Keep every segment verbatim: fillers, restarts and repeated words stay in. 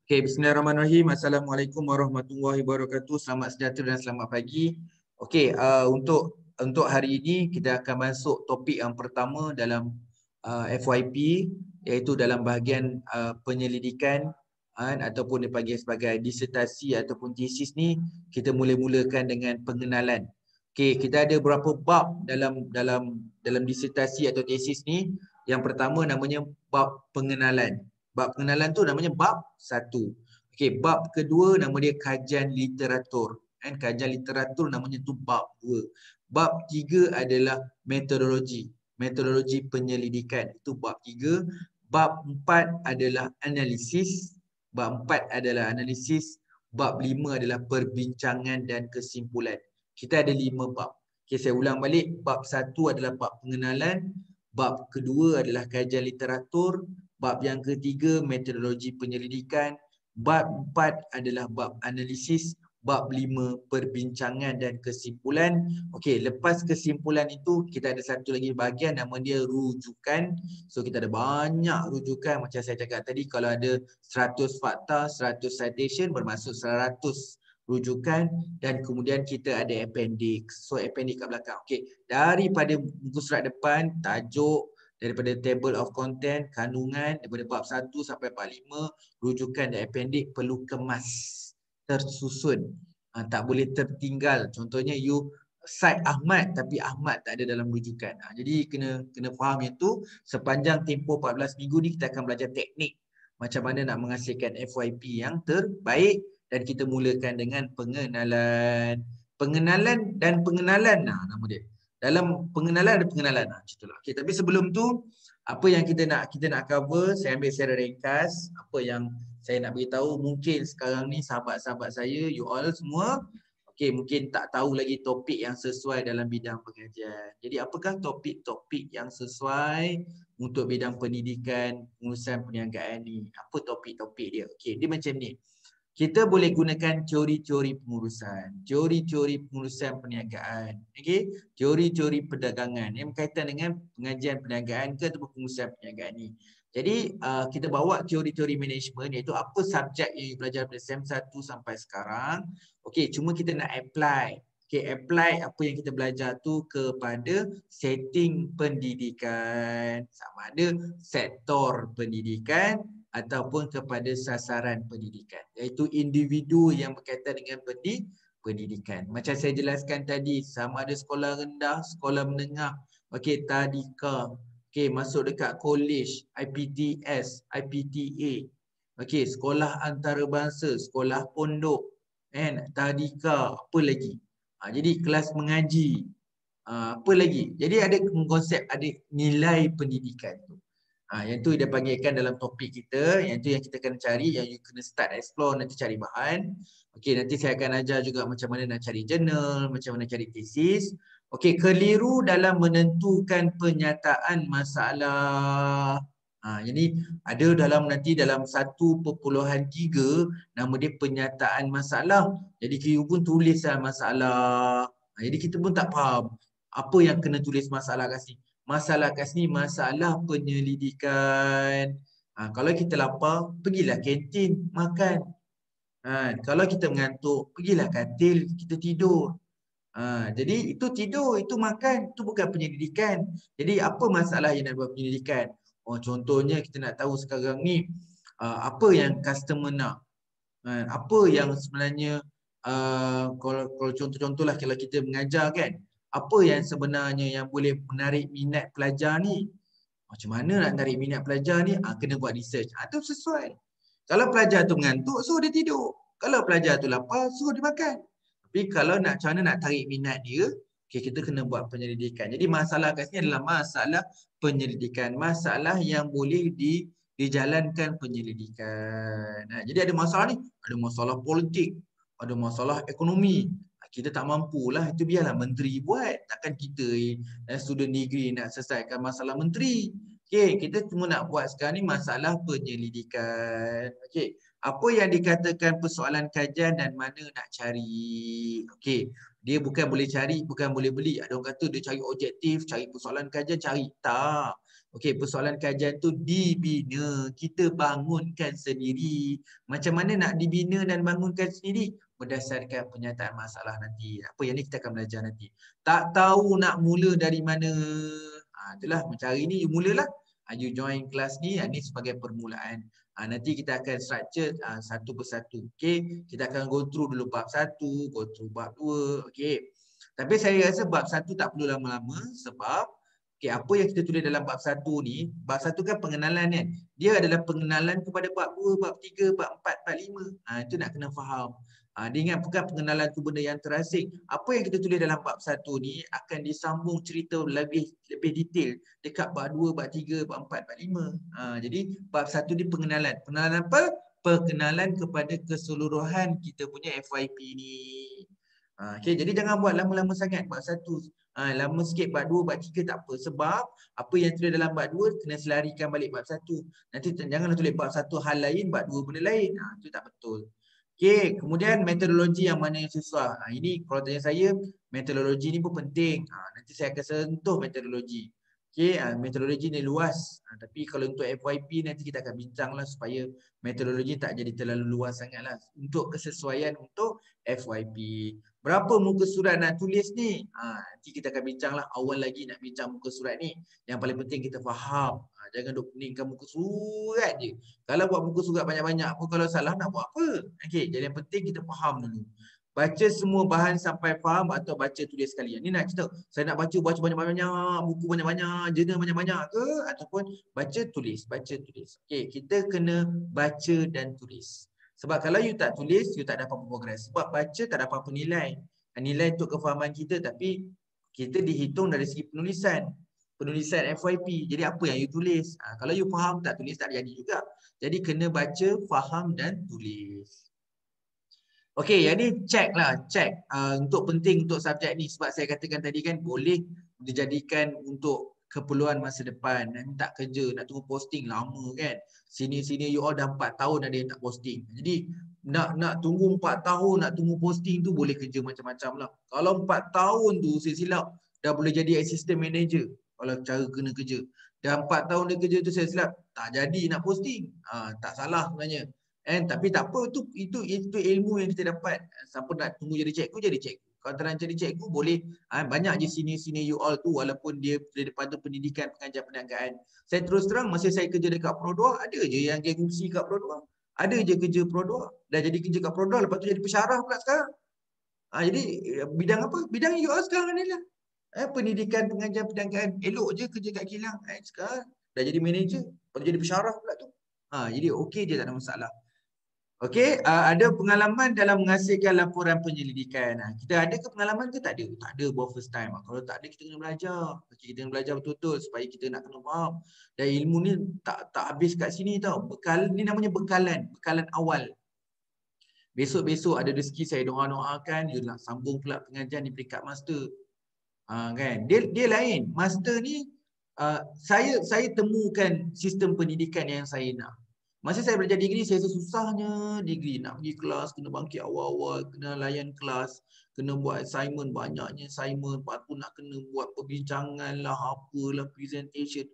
Okay, bismillahirrahmanirrahim. Assalamualaikum warahmatullahi wabarakatuh. Selamat sejahtera dan selamat pagi. Okay, uh, untuk untuk hari ini kita akan masuk topik yang pertama dalam uh, F Y P, iaitu dalam bahagian uh, penyelidikan uh, ataupun dipanggil sebagai disertasi ataupun tesis ni. Kita mula-mulakan dengan pengenalan. Okay, kita ada beberapa bab dalam dalam dalam disertasi atau tesis ni. Yang pertama namanya bab pengenalan. Bab pengenalan tu namanya bab satu. Okey, bab kedua nama dia kajian literatur. Kan kajian literatur namanya tu bab dua. Bab tiga adalah metodologi. Metodologi penyelidikan itu bab tiga. Bab empat adalah analisis. Bab empat adalah analisis. Bab lima adalah perbincangan dan kesimpulan. Kita ada lima bab. Okey, saya ulang balik. Bab satu adalah bab pengenalan. Bab kedua adalah kajian literatur. Bab yang ketiga metodologi penyelidikan. Bab empat adalah bab analisis. Bab lima perbincangan dan kesimpulan. Okey, lepas kesimpulan itu kita ada satu lagi bahagian nama dia rujukan. So kita ada banyak rujukan macam saya cakap tadi, kalau ada seratus fakta, seratus citation bermaksud seratus rujukan, dan kemudian kita ada appendix. So appendix kat belakang. Okey, daripada buku surat depan, tajuk, daripada table of content, kandungan, daripada bab satu sampai bab lima, rujukan dan appendix perlu kemas, tersusun. Ha, tak boleh tertinggal. Contohnya you cite Ahmad tapi Ahmad tak ada dalam rujukan. Ha, jadi kena kena faham yang tu. Sepanjang tempoh empat belas minggu ni kita akan belajar teknik macam mana nak menghasilkan F Y P yang terbaik, dan kita mulakan dengan pengenalan. Pengenalan dan pengenalan, nah nama dia. Dalam pengenalan ada pengenalan. Ha, macam okay, tapi sebelum tu, apa yang kita nak kita nak cover, saya ambil secara ringkas. Apa yang saya nak beritahu, mungkin sekarang ni sahabat-sahabat saya, you all semua, okay, mungkin tak tahu lagi topik yang sesuai dalam bidang pengajian. Jadi apakah topik-topik yang sesuai untuk bidang pendidikan, pengurusan perniagaan ni? Apa topik-topik dia? Okay, dia macam ni. Kita boleh gunakan teori-teori pengurusan, teori-teori pengurusan perniagaan, okey, teori-teori perdagangan yang berkaitan dengan pengajian perniagaan ke ataupun pengurusan perniagaan ni. Jadi uh, kita bawa teori-teori management, iaitu apa subjek yang you belajar dari SEM satu sampai sekarang. Okey, cuma kita nak apply. Okey, apply apa yang kita belajar tu kepada setting pendidikan, sama ada sektor pendidikan ataupun kepada sasaran pendidikan, iaitu individu yang berkaitan dengan pendidikan. Macam saya jelaskan tadi, sama ada sekolah rendah, sekolah menengah, okey, tadika, okey, masuk dekat college, I P T S, I P T A, okey, sekolah antarabangsa, sekolah pondok, kan, tadika, apa lagi? Ha, jadi kelas mengaji, ha, apa lagi? Jadi ada konsep, ada nilai pendidikan tu. Ha, yang tu dia panggilkan dalam topik kita, yang tu yang kita kena cari, yang you kena start explore, nanti cari bahan. Okey, nanti saya akan ajar juga macam mana nak cari jurnal, macam mana cari tesis. Okey, keliru dalam menentukan penyataan masalah. Ha, jadi ada dalam nanti dalam satu perpuluhan tiga nama dia penyataan masalah. Jadi you pun tulislah masalah. Ha, jadi kita pun tak faham apa yang kena tulis masalah kat sini. Masalah kat sini masalah penyelidikan. Ha, kalau kita lapar, pergilah kantin makan. Ha, kalau kita mengantuk, pergilah katil, kita tidur. Ha, jadi itu tidur, itu makan, itu bukan penyelidikan. Jadi apa masalah yang nak buat penyelidikan? Oh, contohnya kita nak tahu sekarang ni uh, apa yang customer nak. Ha, apa yang sebenarnya uh, kalau, kalau contoh-contohlah kalau kita mengajar kan, apa yang sebenarnya yang boleh menarik minat pelajar ni? Macam mana nak menarik minat pelajar ni? Ha, kena buat research. Ha, tu sesuai. Kalau pelajar tu mengantuk, suruh dia tidur. Kalau pelajar tu lapar, suruh dia makan. Tapi kalau nak macam mana nak tarik minat dia, okay, kita kena buat penyelidikan. Jadi masalah kat sini adalah masalah penyelidikan. Masalah yang boleh di, dijalankan penyelidikan. Ha, jadi ada masalah ni, ada masalah politik, ada masalah ekonomi. Kita tak mampulah, itu biarlah menteri buat. Takkan kita eh, student degree nak selesaikan masalah menteri. Okey, kita cuma nak buat sekarang ni masalah penyelidikan. Okey, apa yang dikatakan persoalan kajian dan mana nak cari. Okey, dia bukan boleh cari, bukan boleh beli. Ada orang kata dia cari objektif, cari persoalan kajian, cari. Tak. Okey, persoalan kajian tu dibina, kita bangunkan sendiri. Macam mana nak dibina dan bangunkan sendiri? Berdasarkan penyataan masalah nanti. Apa yang ni kita akan belajar nanti. Tak tahu nak mula dari mana. Ha, itulah macam hari ni you mulalah. Ha, you join kelas ni, ha, ni sebagai permulaan. Ha, nanti kita akan structure ha, satu persatu. Okey, kita akan go through dulu bab satu, go through bab dua. Okey. Tapi saya rasa bab satu tak perlu lama-lama sebab okay, apa yang kita tulis dalam bab satu ni, bab satu kan pengenalan kan. Dia adalah pengenalan kepada bab dua, bab tiga, bab empat, bab lima. Ha, itu nak kena faham. Ha, dia ingat bukan pengenalan tu benda yang terasing. Apa yang kita tulis dalam bab satu ni akan disambung cerita lebih lebih detail dekat bab dua, bab tiga, bab empat, bab lima. Ha, jadi bab satu ni pengenalan. Pengenalan apa? Perkenalan kepada keseluruhan kita punya F Y P ni. Ha, okay, jadi jangan buat lama-lama sangat bab satu. Ha, lama sikit bab dua, bab tiga tak apa. Sebab apa yang tulis dalam bab dua kena selarikan balik bab satu. Nanti janganlah tulis bab satu hal lain, bab dua benda lain. Ha, itu tak betul. Okey, kemudian metodologi yang mana yang susah. Ha, ini kalau tanya saya, metodologi ni pun penting. Ha, nanti saya akan sentuh metodologi. Okey, ha, metodologi ni luas. Ha, tapi kalau untuk F Y P nanti kita akan bincanglah supaya metodologi tak jadi terlalu luas sangatlah. Untuk kesesuaian untuk F Y P. Berapa muka surat nak tulis ni? Ha, nanti kita akan bincanglah. Awal lagi nak bincang muka surat ni. Yang paling penting kita faham. Ha, jangan duk peningkan muka surat je. Kalau buat muka surat banyak-banyak pun kalau salah nak buat apa? Okey, jadi yang penting kita faham dulu. Baca semua bahan sampai faham atau baca tulis sekalian. Ni nak cerita, saya nak baca baca banyak-banyak, buku banyak-banyak, jurnal banyak-banyak ke ataupun baca tulis, baca tulis. Okey, kita kena baca dan tulis. Sebab kalau you tak tulis, you tak dapat progress. Sebab baca tak dapat apa nilai. Nilai untuk kefahaman kita tapi kita dihitung dari segi penulisan. Penulisan F Y P. Jadi apa yang you tulis? Ha, kalau you faham tak tulis tak jadi juga. Jadi kena baca, faham dan tulis. Okey, yang ni check lah. Check uh, untuk penting untuk subjek ni. Sebab saya katakan tadi kan boleh dijadikan untuk keperluan masa depan. Nanti tak kerja, nak tunggu posting lama kan. Sini-sini you all dah empat tahun ada yang tak posting. Jadi nak nak tunggu empat tahun, nak tunggu posting tu boleh kerja macam-macam lah. Kalau empat tahun tu saya silap dah boleh jadi assistant manager. Kalau cara kena kerja. Dah empat tahun dia kerja tu saya silap tak jadi nak posting. Ha, tak salah sebenarnya. And, tapi tak apa, itu, itu itu ilmu yang kita dapat. Siapa nak tunggu jadi cikgu, jadi cikgu. Kalau tak nak jadi cikgu, boleh. Ha, banyak je sini-sini you all tu walaupun dia daripada pendidikan pengajar perniagaan. Saya terus terang, masa saya kerja dekat Pro dua, ada je yang gengsi kat Pro dua. Ada je kerja Pro dua. Dah jadi kerja kat Pro dua, lepas tu jadi pensyarah pula sekarang. Ha, jadi bidang apa? Bidang you all sekarang ni lah. Eh, pendidikan pengajar perniagaan. Elok je kerja kat kilang. Eh, sekarang dah jadi manager. Lepas tu jadi pensyarah pula tu. Ha, jadi okey je, tak ada masalah. Okey, uh, ada pengalaman dalam menghasilkan laporan penyelidikan. Ha, kita ada ke pengalaman ke tak ada? Tak ada buat first time. Ha, kalau tak ada kita kena belajar. Kita kena belajar betul-betul supaya kita nak kena faham. Dan ilmu ni tak tak habis kat sini tau. Bekal ni namanya bekalan, bekalan awal. Besok-besok ada rezeki saya doa-doakan dia nak sambung pula pengajian di peringkat master. Ha, kan? Dia dia lain. Master ni uh, saya saya temukan sistem pendidikan yang saya nak. Masa saya belajar degree, saya rasa susahnya degree. Nak pergi kelas, kena bangkit awal-awal, kena layan kelas, kena buat assignment, banyaknya assignment, lepas tu nak kena buat perbincangan lah, apalah, presentation.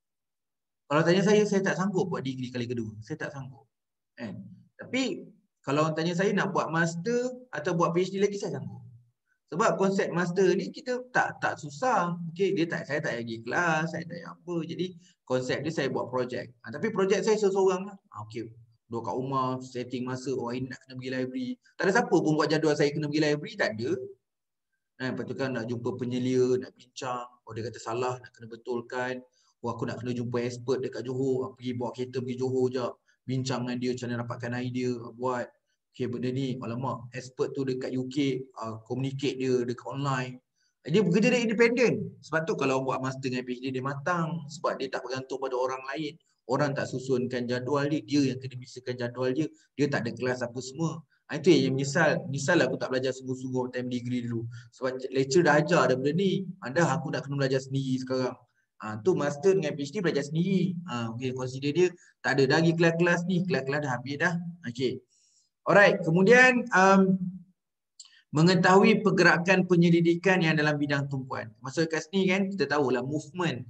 Kalau tanya saya, saya tak sanggup buat degree kali kedua. Saya tak sanggup. Eh. Tapi, kalau orang tanya saya nak buat master atau buat PhD lagi, saya sanggup. Sebab konsep master ni kita tak tak susah. Okey, dia tak saya tak pergi kelas, saya tak apa. Jadi konsep dia saya buat projek. Ha, tapi projek saya seorang lah. Ha, okey. Duduk kat rumah, setting masa, oh ini nak kena pergi library. Tak ada siapa pun buat jadual saya kena pergi library, tak ada. Ha, lepas tu kan nak jumpa penyelia, nak bincang. Oh dia kata salah, nak kena betulkan. Oh aku nak kena jumpa expert dekat Johor. Pergi bawa kereta pergi Johor je. Bincang dengan dia, macam mana dapatkan idea, buat. Okay, benda ni, alamak, expert tu dekat U K, uh, communicate dia dekat online. Dia bekerja dia independen. Sebab tu kalau buat master dengan PhD dia matang. Sebab dia tak bergantung pada orang lain. Orang tak susunkan jadual dia, dia yang kena bisakan jadual dia. Dia tak ada kelas apa semua. Ha, itu yang menyesal. Menyesal aku tak belajar sungguh-sungguh time degree dulu. Sebab lecturer dah ajar dah benda ni. Ada aku nak kena belajar sendiri sekarang. Ha, tu master dengan PhD belajar sendiri. Ha, okay, consider dia tak ada lagi kelas-kelas ni. Kelas-kelas dah habis dah. Okay. Alright, kemudian um, mengetahui pergerakan penyelidikan yang dalam bidang tumpuan. Maksud kat sini kan kita tahulah movement.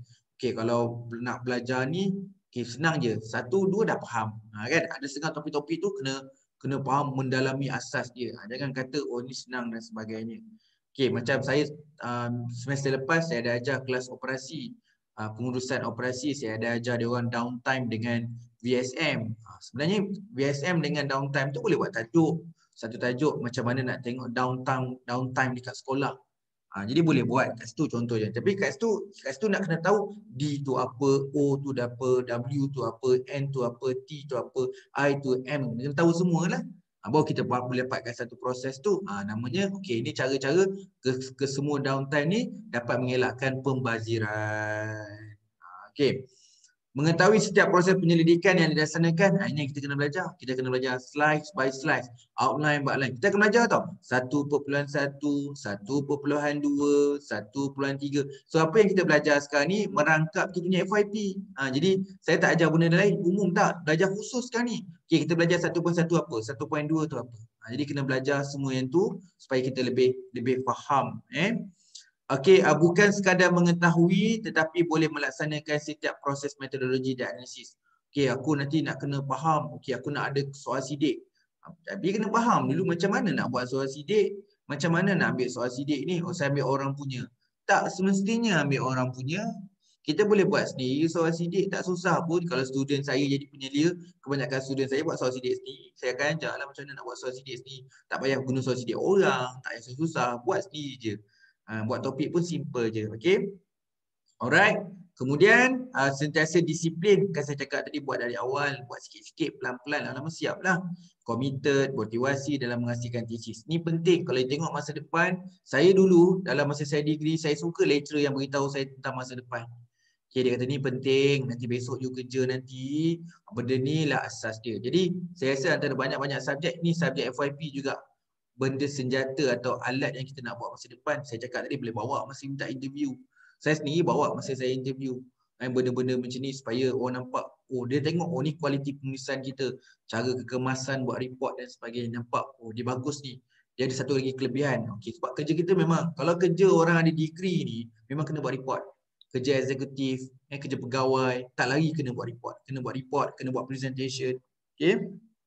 okey kalau nak belajar ni, okey senang je. Satu, dua dah faham. Ha, kan? Ada setengah topik-topik tu kena kena faham mendalami asas dia. Ha, jangan kata oh ni senang dan sebagainya. Okey, macam saya um, semester lepas saya ada ajar kelas operasi. Uh, pengurusan operasi, saya ada ajar dia orang downtime dengan V S M. Ha, sebenarnya V S M dengan downtime tu boleh buat tajuk. Satu tajuk macam mana nak tengok downtime downtime dekat sekolah. Ha, jadi boleh buat kat situ contohnya. Tapi kat situ, kat situ nak kena tahu D tu apa, O tu apa, W tu apa, N tu apa, T tu apa, I tu M. Kena tahu semualah. Ha, baru kita boleh dapatkan satu proses tu. Ha, namanya, okey, ini cara-cara ke, ke semua downtime ni dapat mengelakkan pembaziran. Ha, okey. Mengetahui setiap proses penyelidikan yang dilaksanakan, ini yang kita kena belajar. Kita kena belajar slice by slice, outline by outline. Kita akan belajar tau, satu perpuluhan satu, satu perpuluhan dua, satu perpuluhan tiga. So apa yang kita belajar sekarang ni merangkap kita punya F Y P. Ha, jadi saya tak ajar benda lain, umum tak. Belajar khusus sekarang ni. Okay, kita belajar satu perpuluhan satu apa, satu perpuluhan dua tu apa. Ha, jadi kena belajar semua yang tu supaya kita lebih lebih faham. Eh? Okey, uh, bukan sekadar mengetahui tetapi boleh melaksanakan setiap proses metodologi dan analisis. Okey, aku nanti nak kena faham. Okey, aku nak ada soal sidik. Uh, tapi kena faham dulu macam mana nak buat soal sidik, macam mana nak ambil soal sidik ni. Oh, saya ambil orang punya. Tak semestinya ambil orang punya. Kita boleh buat sendiri soal sidik, tak susah pun. Kalau student saya jadi penyelia, kebanyakan student saya buat soal sidik sendiri. Saya akan ajarlah macam mana nak buat soal sidik sendiri. Tak payah guna soal sidik orang, tak payah susah, buat sendiri je. Ha, buat topik pun simple je. Okay. Alright. Kemudian uh, sentiasa disiplin. Kan saya cakap tadi buat dari awal. Buat sikit-sikit pelan-pelan. Lama siap lah. Committed, motivasi dalam menghasilkan tesis. Ni penting. Kalau tengok masa depan. Saya dulu dalam masa saya degree. Saya suka lecturer yang beritahu saya tentang masa depan. Okay, dia kata ni penting. Nanti besok you kerja nanti. Benda ni lah asas dia. Jadi saya rasa antara banyak-banyak subjek ni subjek F Y P juga. Benda senjata atau alat yang kita nak buat masa depan. Saya cakap tadi boleh bawa masa minta interview. Saya sendiri bawa masa saya interview. Benda-benda macam ni supaya orang nampak, oh dia tengok, oh ni kualiti penulisan kita. Cara kekemasan buat report dan sebagainya. Nampak, oh dia bagus ni. Dia ada satu lagi kelebihan. Okay, sebab kerja kita memang, kalau kerja orang ada degree ni, memang kena buat report. Kerja eksekutif, eh, kerja pegawai, tak lagi kena buat report. Kena buat report, kena buat presentation. Okay.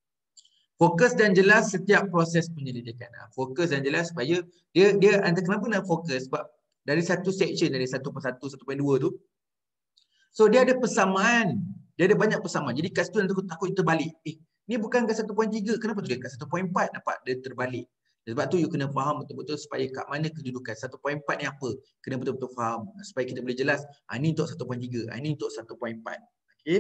Fokus dan jelas setiap proses penyelidikan. Fokus dan jelas supaya dia dia antara kenapa nak fokus sebab dari satu section dari satu per satu, satu per dua tu. So dia ada persamaan. Dia ada banyak persamaan. Jadi kat situ nanti takut kita balik. Eh, ni bukan kat satu perpuluhan tiga. Kenapa tulis kat satu perpuluhan empat nampak dia terbalik. Sebab tu you kena faham betul-betul supaya kat mana kedudukan. satu perpuluhan empat ni apa? Kena betul-betul faham supaya kita boleh jelas. Ah ni untuk satu perpuluhan tiga, ah ni untuk satu perpuluhan empat. Okey.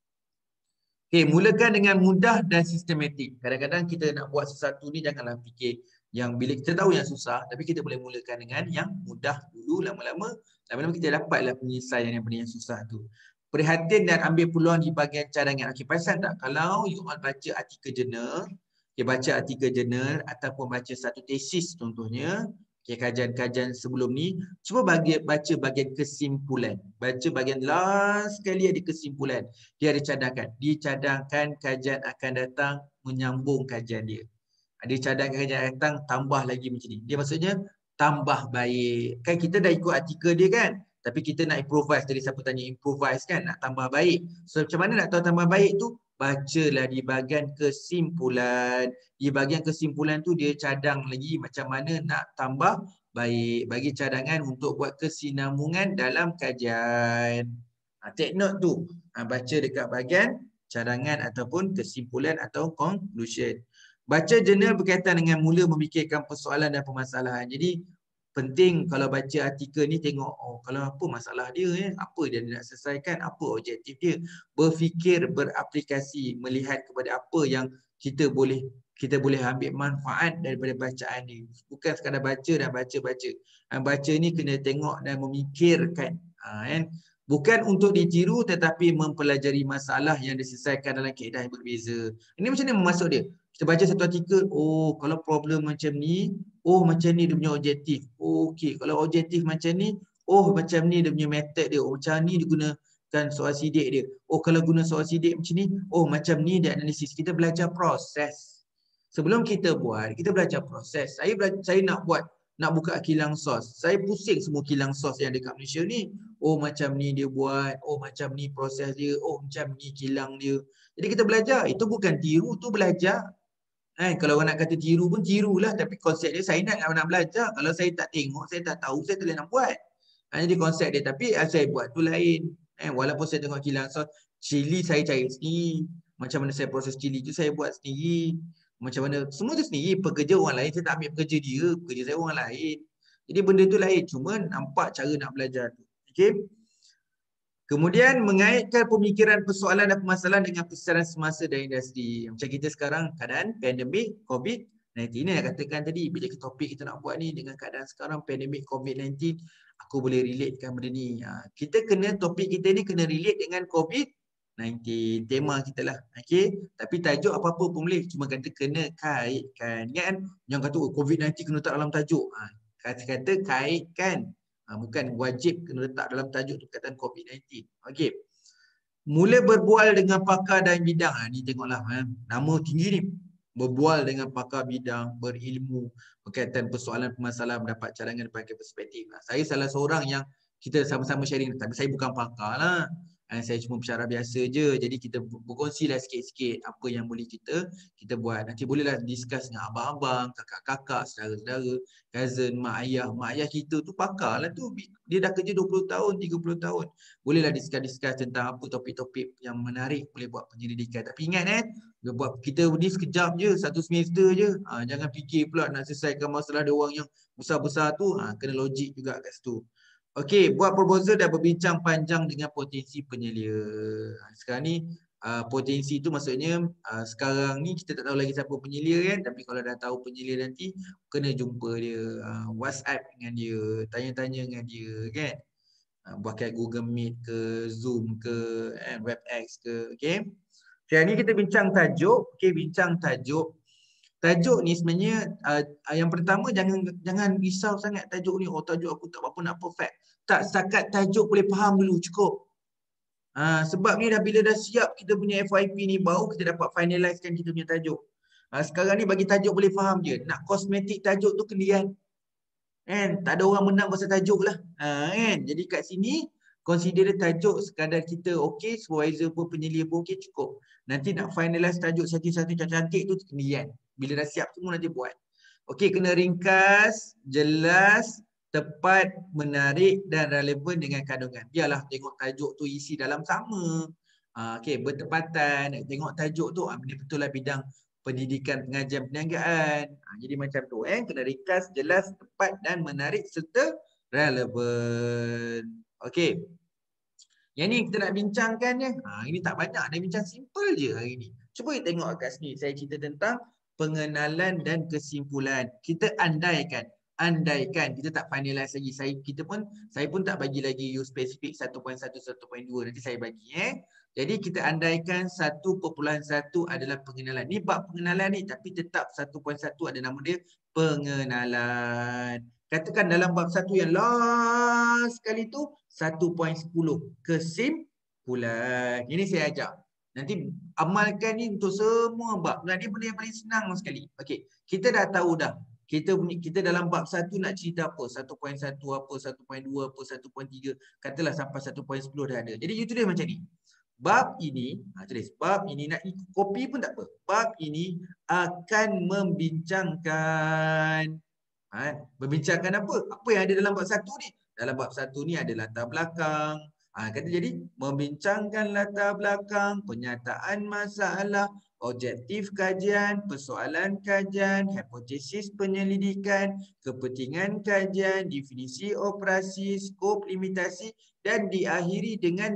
Okay, mulakan dengan mudah dan sistematik. Kadang-kadang kita nak buat sesuatu ni janganlah fikir yang bila kita tahu yang susah, tapi kita boleh mulakan dengan yang mudah dulu, lama-lama. Lama-lama kita dapatlah penyelesaian yang benda yang susah tu. Prihatin dan ambil peluang di bahagian cadangan. Okey, perasan tak? Kalau you all baca artikel jurnal, okay, baca artikel jurnal ataupun baca satu tesis contohnya, okay, kajian-kajian sebelum ni, cuba bagi, baca bahagian kesimpulan. Baca bahagian last sekali ada kesimpulan. Dia ada cadangkan. Dicadangkan kajian akan datang menyambung kajian dia. Dia cadangkan kajian akan datang tambah lagi macam ni. Dia maksudnya tambah baik. Kan kita dah ikut artikel dia kan. Tapi kita nak improvise. Tadi siapa tanya improvise kan. Nak tambah baik. So macam mana nak tahu tambah baik tu? Bacalah di bahagian kesimpulan. Di bahagian kesimpulan tu dia cadang lagi macam mana nak tambah baik. Bagi cadangan untuk buat kesinambungan dalam kajian. Ha, take note tu. Ha, baca dekat bahagian cadangan ataupun kesimpulan atau conclusion. Baca jurnal berkaitan dengan mula memikirkan persoalan dan permasalahan. Jadi penting kalau baca artikel ni tengok oh kalau apa masalah dia eh, apa dia nak selesaikan, apa objektif dia. Berfikir, beraplikasi, melihat kepada apa yang kita boleh kita boleh ambil manfaat daripada bacaan ni. Bukan sekadar baca dan baca-baca. Baca ni kena tengok dan memikirkan. Ha, kan? Bukan untuk ditiru tetapi mempelajari masalah yang diselesaikan dalam kaedah yang berbeza. Ini macam ni memasuk dia. Kita baca satu artikel, oh kalau problem macam ni, oh macam ni dia punya objektif. Oh, okey, kalau objektif macam ni, oh macam ni dia punya method dia. Oh macam ni dia gunakan soal sidik dia. Oh kalau guna soal sidik macam ni, oh macam ni dia analisis. Kita belajar proses. Sebelum kita buat, kita belajar proses. Saya belajar, saya nak buat nak buka kilang sos. Saya pusing semua kilang sos yang dekat Malaysia ni. Oh macam ni dia buat, oh macam ni proses dia, oh macam ni kilang dia. Jadi kita belajar, itu bukan tiru, tu belajar. Eh, kalau orang nak kata tiru pun tirulah, tapi konsep dia saya nak nak belajar. Kalau saya tak tengok, saya tak tahu, saya tak boleh nak buat. Ha, jadi konsep dia, tapi saya buat tu lain. Eh, walaupun saya tengok kilang sos, cili saya cari sendiri. Macam mana saya proses cili tu saya buat sendiri. Macam mana, semua tu sendiri. Pekerja orang lain, saya tak ambil pekerja dia. Pekerja saya orang lain. Jadi benda tu lain. Cuma nampak cara nak belajar tu. Okay. Kemudian mengaitkan pemikiran persoalan dan permasalahan dengan persesuaian semasa dan industri. Macam kita sekarang keadaan pandemik COVID sembilan belas ni yang katakan tadi, bila kita topik kita nak buat ni dengan keadaan sekarang pandemik COVID sembilan belas, aku boleh relatekan benda ni. Ha, kita kena, topik kita ni kena relate dengan COVID sembilan belas, tema kita lah. Okay? Tapi tajuk apa-apa pun boleh, cuma kata kena kaitkan. Kan? Yang kata oh, COVID sembilan belas kena letak dalam tajuk. Ha, kata-kata kaitkan. Ha, bukan wajib kena letak dalam tajuk tu perkataan COVID sembilan belas. Okey. Mula berbual dengan pakar dan bidang. Ha, ni tengoklah. Ha. Nama tinggi ni. Berbual dengan pakar bidang, berilmu, berkaitan persoalan permasalahan, mendapat cadangan dan perspektif. Ha, saya salah seorang yang kita sama-sama sharing. Tapi saya bukan pakar lah. Ha, saya cuma pensyarah biasa je. Jadi kita berkongsilah sikit-sikit apa yang boleh kita kita buat. Nanti bolehlah discuss dengan abang-abang, kakak-kakak, saudara-saudara, cousin, mak ayah. Mak ayah kita tu pakar lah tu. Dia dah kerja dua puluh tahun, tiga puluh tahun. Bolehlah discuss-discuss tentang apa topik-topik yang menarik. Boleh buat penyelidikan. Tapi ingat eh, dia buat kita ni sekejap je, satu semester je. Ha, jangan fikir pula nak selesaikan masalah dia orang yang besar-besar tu. Ha, kena logik juga kat situ. Okey, buat proposal dan berbincang panjang dengan potensi penyelia. Sekarang ni uh, potensi tu maksudnya uh, sekarang ni kita tak tahu lagi siapa penyelia kan, tapi kalau dah tahu penyelia nanti kena jumpa dia, uh, WhatsApp dengan dia, tanya-tanya dengan dia kan. Uh, buat kat Google Meet ke, Zoom ke, and WebEx ke, okey. Sekarang ni kita bincang tajuk, okey, bincang tajuk. Tajuk ni sebenarnya uh, yang pertama jangan jangan risau sangat tajuk ni. Oh tajuk aku tak apa nak perfect. Tak, setakat tajuk boleh faham dulu cukup. Uh, sebab ni dah bila dah siap kita punya F Y P ni baru kita dapat finalizekan kita punya tajuk. Uh, sekarang ni bagi tajuk boleh faham je. Nak kosmetik tajuk tu kendian. Kan? Tak ada orang menang pasal tajuk lah. Uh, kan? Jadi kat sini consider tajuk sekadar kita okey, supervisor pun penyelia pun okey cukup. Nanti nak finalize tajuk satu-satu cantik tu kendian. Bila dah siap semua nanti buat. Okey, kena ringkas, jelas, tepat, menarik dan relevan dengan kandungan. Biarlah tengok tajuk tu isi dalam sama. Uh, Okey, bertepatan. Tengok tajuk tu, ah, ini betul lah bidang pendidikan, pengajian, perniagaan. Ha, jadi macam tu eh, kena ringkas, jelas, tepat dan menarik serta relevan. Okey. Yang ni kita nak bincangkan ya. Ha, ini tak banyak, ada bincang simple je hari ni. Cuba kita tengok kat sini. Saya cerita tentang pengenalan dan kesimpulan. Kita andaikan, andaikan kita tak finalize lagi. Saya kita pun saya pun tak bagi lagi you spesifik satu perpuluhan satu, satu perpuluhan dua. Nanti saya bagi eh. Jadi kita andaikan satu perpuluhan satu adalah pengenalan. Ni bab pengenalan ni tapi tetap satu perpuluhan satu ada nama dia pengenalan. Katakan dalam bab satu yang last sekali tu satu perpuluhan sepuluh kesimpulan. Ini saya ajar. Nanti amalkan ni untuk semua bab. Dan ini benda yang paling senang sekali. Okey, kita dah tahu dah. Kita kita dalam bab satu nak cerita apa? satu perpuluhan satu apa, satu perpuluhan dua apa, satu perpuluhan tiga. Katalah sampai satu perpuluhan sepuluh dah ada. Jadi you tulis macam ni. Bab ini, ha, tulis bab ini nak kopi pun tak apa. Bab ini akan membincangkan ha, membincangkan apa? Apa yang ada dalam bab satu ni? Dalam bab satu ni ada latar belakang. Ha, kata jadi membincangkan latar belakang, penyataan masalah, objektif kajian, persoalan kajian, hipotesis penyelidikan, kepentingan kajian, definisi operasi, skop limitasi dan diakhiri dengan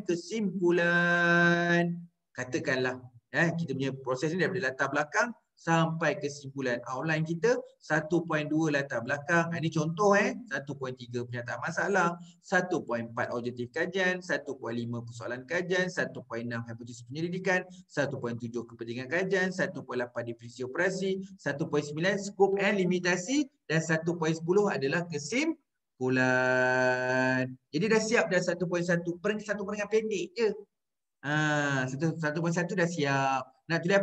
kesimpulan. Katakanlah eh, kita punya proses ni daripada latar belakang sampai kesimpulan. Outline kita satu perpuluhan dua latar belakang. Ini contoh eh. satu perpuluhan tiga penyataan masalah, satu perpuluhan empat objektif kajian, satu perpuluhan lima persoalan kajian, satu perpuluhan enam hipotesis penyelidikan, satu perpuluhan tujuh kepentingan kajian, satu perpuluhan lapan definisi operasi, satu perpuluhan sembilan skop and limitasi dan satu perpuluhan sepuluh adalah kesimpulan. Jadi dah siap dah satu perpuluhan satu. Satu peringkat pendek je. Ah, satu satu perpuluhan satu dah siap. Nak tulis apa?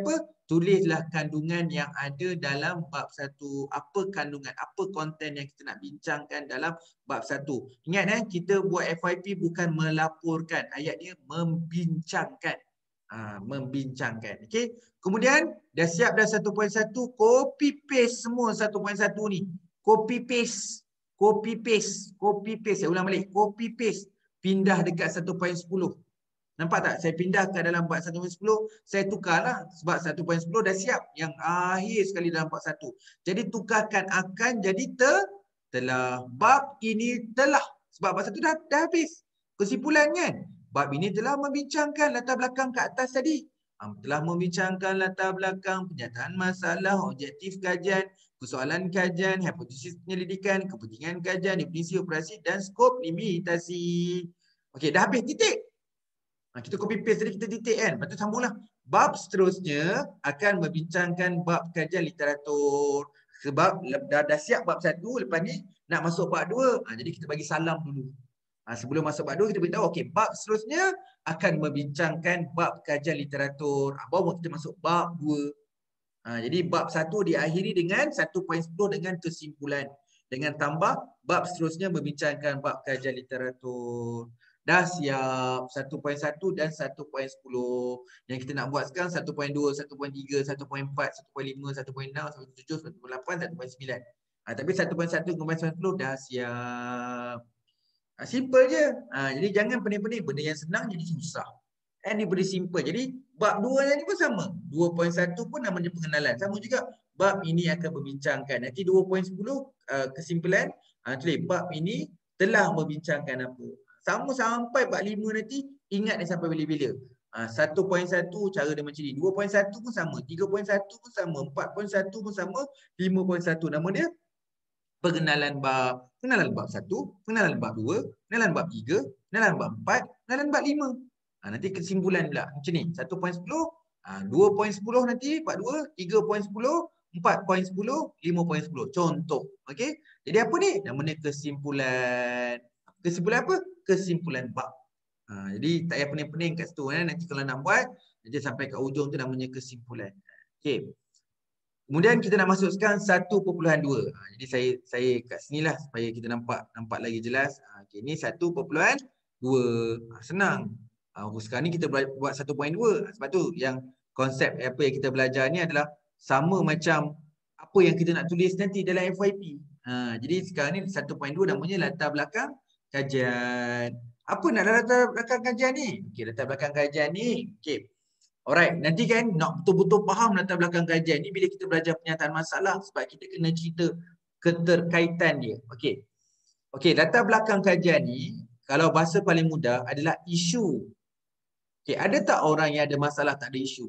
tulislah kandungan yang ada dalam bab satu. Apa kandungan, apa konten yang kita nak bincangkan dalam bab satu. Ingat eh, kita buat F Y P bukan melaporkan. Ayat dia membincangkan. Ha, membincangkan. Okey. Kemudian dah siap dah satu titik satu, copy paste semua satu titik satu ni. Copy paste. Copy paste. Copy paste. Saya ulang balik. Copy paste. Pindah dekat satu titik sepuluh. Nampak tak? Saya pindah ke dalam bab satu titik sepuluh, saya tukarlah sebab satu titik sepuluh dah siap. Yang akhir sekali dalam bab satu. Jadi tukarkan akan jadi te, telah. Bab ini telah. Sebab bab satu dah, dah habis. Kesimpulan kan? Bab ini telah membincangkan latar belakang ke atas tadi. Telah membincangkan latar belakang, penyataan masalah, objektif kajian, persoalan kajian, hipotesis penyelidikan, kepentingan kajian, definisi operasi dan skop limitasi. Okey, dah habis, titik. Ha, kita copy paste tadi, kita titik kan. Lepas tu sambunglah. Bab seterusnya akan membincangkan bab kajian literatur. Sebab dah, dah siap bab satu, lepas ni nak masuk bab dua. Ha, jadi kita bagi salam dulu. Ha, sebelum masuk bab dua, kita beritahu, okey, bab seterusnya akan membincangkan bab kajian literatur. Ha, baru kita masuk bab dua. Ha, jadi bab satu diakhiri dengan satu titik sepuluh dengan kesimpulan. Dengan tambah bab seterusnya membincangkan bab kajian literatur. Dah siap satu titik satu dan satu titik sepuluh. Yang kita nak buat sekarang satu titik dua, satu titik tiga, satu titik empat, satu titik lima, satu titik enam, satu titik tujuh, satu titik lapan, satu titik sembilan. Ha, tapi satu titik satu sampai sepuluh dah siap. Ha, simple je. Ha, jadi jangan pening-pening. Benda yang senang jadi susah. And dia benda simple. Jadi bab dua ni pun sama. dua titik satu pun namanya pengenalan. Sama juga. Bab ini akan membincangkan. Nanti dua titik sepuluh uh, kesimpulan. Ha, tulis bab ini telah membincangkan apa. Sama sampai bab lima nanti, ingat dia sampai bila-bila. Ha, satu titik satu cara dia macam ni. dua titik satu pun sama. tiga titik satu pun sama. empat titik satu pun sama. lima titik satu. Nama dia pengenalan bab. Pengenalan bab satu. Pengenalan bab dua. Pengenalan bab tiga. Pengenalan bab empat. Pengenalan bab lima. Ha, nanti kesimpulan pula. Macam ni. satu titik sepuluh. Ha, dua titik sepuluh nanti. Bab dua. tiga titik sepuluh. empat titik sepuluh. lima titik sepuluh. Contoh. Okey. Jadi apa ni? Namanya kesimpulan. Kesimpulan apa? Kesimpulan bab. Ha, jadi tak payah pening-pening kat situ. Eh. Nanti kalau nak buat, nanti sampai kat ujung tu namanya kesimpulan. Okey. Kemudian kita nak masuk sekarang satu titik dua. Ha, jadi saya saya kat sinilah supaya kita nampak nampak lagi jelas. Ha, okay, ini satu titik dua. Ha, senang. Ha, sekarang ni kita buat satu titik dua. Sebab tu yang konsep apa yang kita belajar ni adalah sama macam apa yang kita nak tulis nanti dalam F Y P. Ha, jadi sekarang ni satu titik dua namanya latar belakang kajian. Apa nak latar belakang kajian ni? Okey, latar belakang kajian ni. Okey. Alright, nanti kan nak betul-betul faham latar belakang kajian ni bila kita belajar penyataan masalah sebab kita kena cerita keterkaitan dia. Okey. Okey, latar belakang kajian ni kalau bahasa paling mudah adalah isu. Okey, ada tak orang yang ada masalah tak ada isu?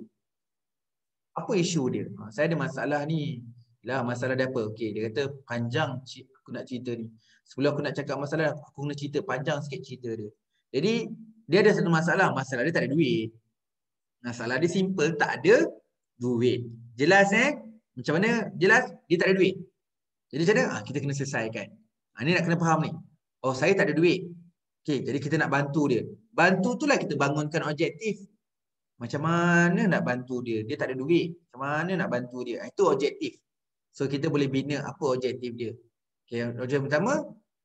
Apa isu dia? Ha, saya ada masalah ni. Lah, masalah dia apa? Okey, dia kata panjang aku nak cerita ni. Sebelum aku nak cakap masalah, aku kena cerita panjang sikit cerita dia. Jadi, dia ada satu masalah. Masalah dia tak ada duit. Masalah dia simple, tak ada duit. Jelas eh? Macam mana? Jelas? Dia tak ada duit. Jadi macam mana? Ha, kita kena selesaikan. Ha, ni nak kena faham ni. Oh, saya tak ada duit. Okey, jadi kita nak bantu dia. Bantu tu lah kita bangunkan objektif. Macam mana nak bantu dia? Dia tak ada duit. Macam mana nak bantu dia? Itu objektif. So, kita boleh bina apa objektif dia. Okey, objektif pertama,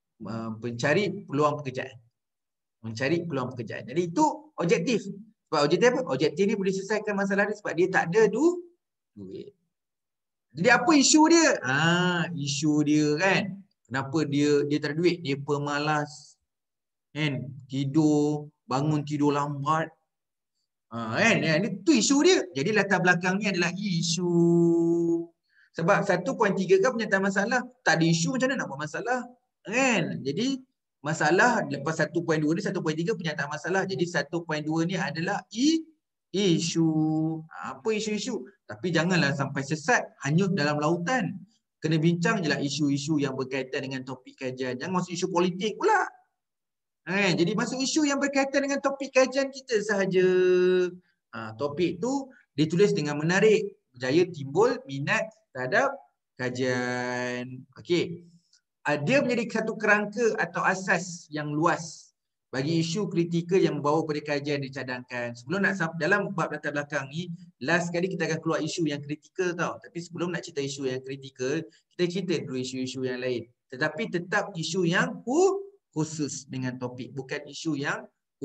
mencari peluang pekerjaan. Mencari peluang pekerjaan. Jadi itu objektif. Sebab objektif apa? Objektif ni boleh selesaikan masalah dia sebab dia tak ada du duit. Jadi apa isu dia? Ah, isu dia kan. Kenapa dia dia tak ada duit? Dia pemalas. Kan? Tidur, bangun tidur lambat. Ah, kan? Ya, itu isu dia. Jadi latar belakang ni adalah isu. Sebab satu titik tiga kan penyataan masalah. Tak ada isu macam mana nak buat masalah? Kan? Jadi masalah lepas satu titik dua ni satu titik tiga penyataan masalah. Jadi satu titik dua ni adalah i, isu. Apa isu-isu? Tapi janganlah sampai sesat hanyut dalam lautan. Kena bincang je lah isu-isu yang berkaitan dengan topik kajian. Jangan masuk isu politik pula. Ha, jadi masuk isu yang berkaitan dengan topik kajian kita sahaja. Ha, topik tu ditulis dengan menarik. Berjaya timbul minat terhadap kajian. Okey. Dia menjadi satu kerangka atau asas yang luas bagi isu kritikal yang membawa pada kajian dicadangkan. Sebelum nak dalam bab latar belakang ni, last kali kita akan keluar isu yang kritikal tau. Tapi sebelum nak cerita isu yang kritikal, kita cerita dulu isu-isu yang lain. Tetapi tetap isu yang khusus dengan topik, bukan isu yang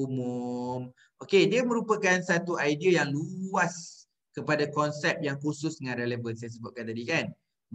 umum. Okey, dia merupakan satu idea yang luas kepada konsep yang khusus dengan relevan saya sebutkan tadi kan.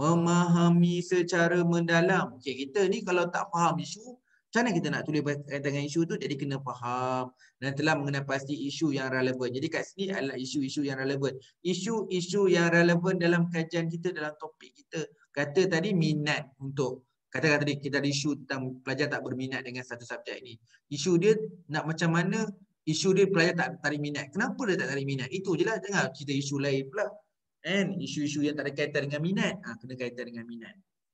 Memahami secara mendalam. Okey, kita ni kalau tak faham isu, macam mana kita nak tulis berkaitan dengan isu tu? Jadi kena faham dan telah mengenal pasti isu yang relevan. Jadi kat sini adalah isu-isu yang relevan. Isu-isu yang relevan dalam kajian kita, dalam topik kita. Kata tadi minat untuk, kata-kata tadi kita ada isu tentang pelajar tak berminat dengan satu subjek ni. Isu dia nak macam mana, isu dia pelajar tak tarik minat. Kenapa dia tak tarik minat? Itu je lah, jangan cerita isu lain pula. And isu-isu yang tak ada kaitan dengan minat, ha, kena kaitan dengan minat.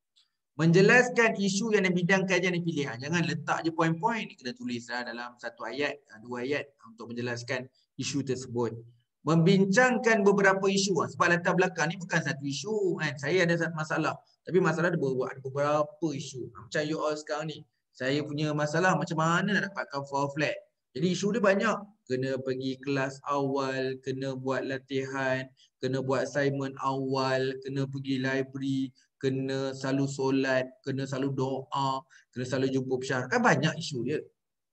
Menjelaskan isu yang dalam bidang kajian dipilih. Jangan letak je poin-poin, kena tulislah dalam satu ayat, dua ayat untuk menjelaskan isu tersebut. Membincangkan beberapa isu. Sebab latar belakang ni bukan satu isu kan. Saya ada satu masalah, tapi masalah ada beberapa isu. Macam you all sekarang ni, saya punya masalah macam mana nak dapatkan four flat. Jadi isu dia banyak. Kena pergi kelas awal, kena buat latihan, kena buat assignment awal, kena pergi library, kena selalu solat, kena selalu doa, kena selalu jumpa pesyarah. Kan banyak isu dia.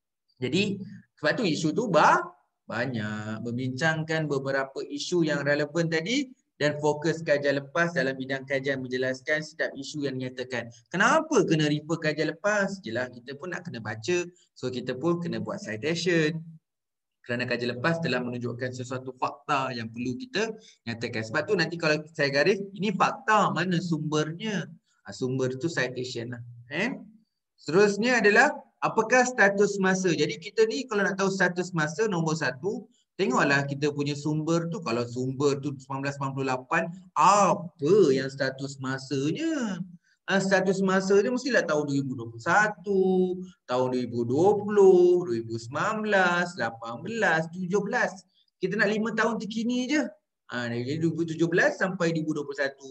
Jadi sebab tu isu tu bah, banyak. Membincangkan beberapa isu yang relevan tadi dan fokus kajian lepas dalam bidang kajian menjelaskan setiap isu yang dinyatakan. Kenapa kena refer kajian lepas? Jelas kita pun nak kena baca. So kita pun kena buat citation. Kerana kajian lepas telah menunjukkan sesuatu fakta yang perlu kita nyatakan. Sebab tu nanti kalau saya garis, ini fakta, mana sumbernya? Ha, sumber itu citation lah. Eh? Seterusnya adalah, apakah status masa? Jadi kita ni kalau nak tahu status masa, nombor satu, tengoklah kita punya sumber tu. Kalau sumber tu seribu sembilan ratus sembilan puluh lapan, apa yang status masanya? Uh, status masa dia mestilah tahun dua ribu dua puluh satu, tahun dua ribu dua puluh, dua ribu sembilan belas, lapan belas, tujuh belas. Kita nak lima tahun terkini je. Ha, jadi dua ribu tujuh belas sampai dua ribu dua puluh satu.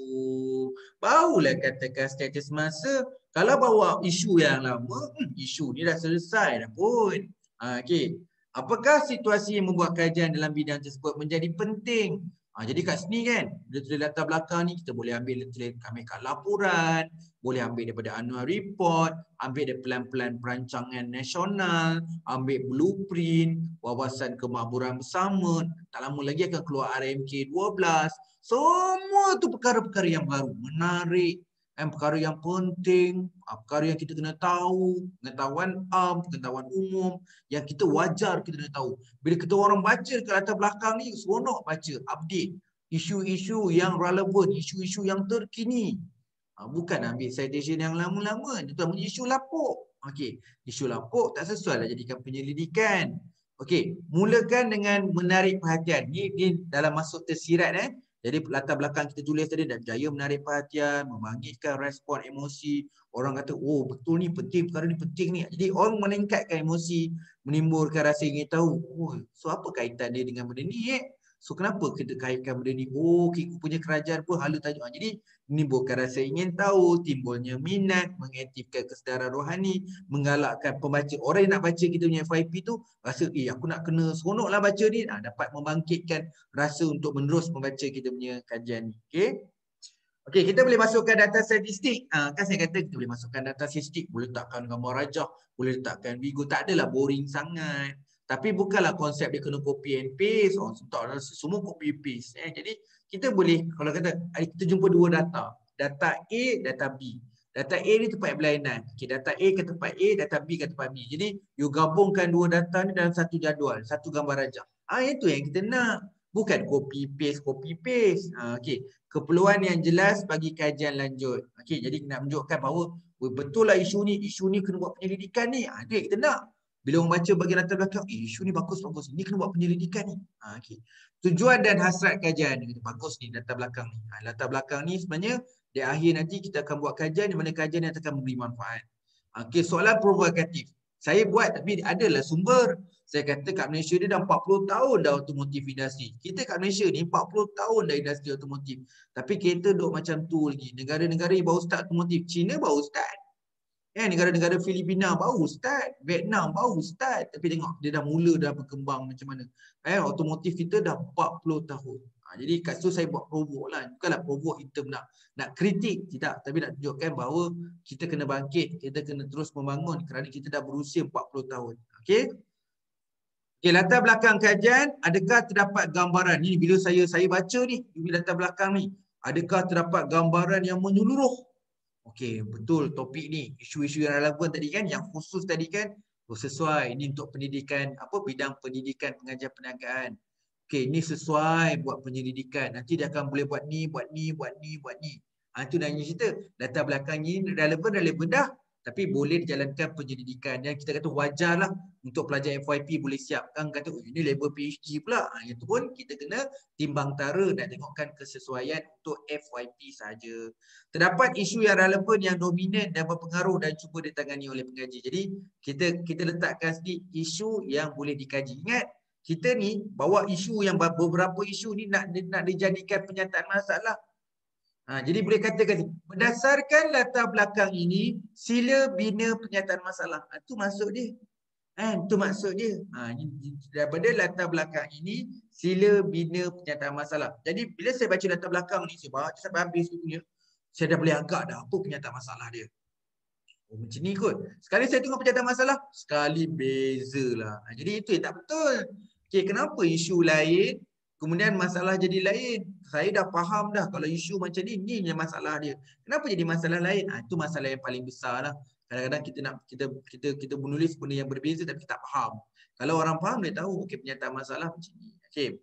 Barulah katakan status masa. Kalau bawa isu yang lama, hmm, isu ni dah selesai dah pun. Ha, okay. Apakah situasi yang membuat kajian dalam bidang tersebut menjadi penting? Ha, jadi kat sini kan, dia tulis latar belakang ni, kita boleh ambil tulis ambil kat laporan, boleh ambil daripada annual report, ambil dari pelan-pelan perancangan nasional, ambil blueprint, wawasan kemakmuran bersama, tak lama lagi akan keluar R M K dua belas. Semua tu perkara-perkara yang baru, menarik, dan perkara yang penting, perkara yang kita kena tahu, pengetahuan am, pengetahuan umum, yang kita wajar kita kena tahu. Bila kita orang baca kat latar belakang ni, seronok baca, update isu-isu yang relevan, isu-isu yang terkini. Bukan ambil citation yang lama-lama, itu namanya isu lapuk. Okey, isu lapuk tak sesuai lah jadikan penyelidikan. Okey, mulakan dengan menarik perhatian. Ni, ni dalam masuk tersirat eh. Jadi latar belakang kita tulis tadi dah berjaya menarik perhatian, membangkitkan respon emosi. Orang kata, oh betul ni penting, perkara ni penting ni. Jadi orang meningkatkan emosi, menimbulkan rasa ingin tahu. Oh, so apa kaitan dia dengan benda ni eh? So kenapa kita kaitkan benda ni? Oh, kita punya kerajaan pun hala tajuk. Jadi menimbulkan rasa ingin tahu, timbulnya minat, mengaktifkan kesedaran rohani, menggalakkan pembaca. Orang yang nak baca kita punya F Y P tu rasa, eh aku nak kena seronoklah baca ni. Ha, dapat membangkitkan rasa untuk menerus membaca kita punya kajian ni. Okey. Okey, kita boleh masukkan data statistik. Ha, kan saya kata kita boleh masukkan data statistik. Boleh letakkan gambar rajah, boleh letakkan Vigo. Tak adalah boring sangat. Tapi bukanlah konsep dia kena copy and paste. Oh, semua copy paste. Eh. Jadi kita boleh, kalau kata kita jumpa dua data. Data A, data B. Data A ni tempat berlainan. Okay, data A ke tempat A, data B ke tempat B. Jadi you gabungkan dua data ni dalam satu jadual, satu gambar rajah. Ah, itu yang kita nak. Bukan copy paste, copy paste. Ah, okay. Keperluan yang jelas bagi kajian lanjut. Okay, jadi nak menunjukkan bahawa betul lah isu ni, isu ni kena buat penyelidikan ni. Ah, itu yang kita nak. Bila orang baca bagian latar belakang, eh, isu ni bagus-bagus. Ni kena buat penyelidikan ni. Ha, okay. Tujuan dan hasrat kajian. Bagus ni latar belakang ni. Ha, latar belakang ni sebenarnya di akhir nanti kita akan buat kajian di mana kajian yang akan memberi manfaat. Ha, okay. Soalan provokatif. Saya buat tapi adalah sumber. Saya kata kat Malaysia ni dah empat puluh tahun dah otomotif industri. Kita kat Malaysia ni empat puluh tahun dah industri otomotif. Tapi kereta duk macam tu lagi. Negara-negara yang baru start otomotif. China baru start. Eh, negara-negara Filipina baru start, Vietnam baru start, tapi tengok dia dah mula dah berkembang macam mana. Eh, otomotif kita dah empat puluh tahun. Ha, jadi kat situ saya buat provok lah. Bukanlah provok kita nak nak kritik, tidak, tapi nak tunjukkan bahawa kita kena bangkit, kita kena terus membangun kerana kita dah berusia empat puluh tahun. Okey. Okey, latar belakang kajian, adakah terdapat gambaran ni bila saya saya baca ni, di latar belakang ni, adakah terdapat gambaran yang menyeluruh? Okey, betul topik ni, isu-isu yang relevan tadi kan, yang khusus tadi kan, oh, sesuai. Ini untuk pendidikan, apa bidang pendidikan pengajar perniagaan. Okey, ini sesuai buat penyelidikan. Nanti dia akan boleh buat ni, buat ni, buat ni, buat ni. Ha, itu dah cerita. Data belakang ni relevan, relevan dah. Tapi boleh dijalankan penyelidikan. Dan kita kata wajarlah untuk pelajar F Y P boleh siapkan. Kata, oh, ini level P H D pula. Ha, itu pun kita kena timbang tara dan tengokkan kesesuaian untuk F Y P saja. Terdapat isu yang relevan, yang dominan dan berpengaruh dan cuba ditangani oleh pengaji. Jadi kita kita letakkan sedikit isu yang boleh dikaji. Ingat, kita ni bawa isu yang beberapa isu ni nak nak dijadikan penyataan masalah. Ha, jadi boleh katakan berdasarkan latar belakang ini sila bina penyataan masalah. Ha, itu maksud dia. Kan, itu maksud dia. Ha, daripada latar belakang ini sila bina penyataan masalah. Jadi bila saya baca latar belakang ni, saya baca sampai habis punya, saya dah boleh agak dah apa penyataan masalah dia. Oh, macam ni kot. Sekali saya tengok penyataan masalah, sekali bezalah. Ha, jadi itu yang tak betul. Okay, kenapa isu lain, kemudian masalah jadi lain? Saya dah faham dah kalau isu macam ni, ni yang masalah dia. Kenapa jadi masalah lain? Ha, itu masalah yang paling besar lah. Kadang-kadang kita nak kita kita kita menulis benda yang berbeza tapi kita tak faham. Kalau orang faham dia tahu okey penyataan masalah macam ni. Okey.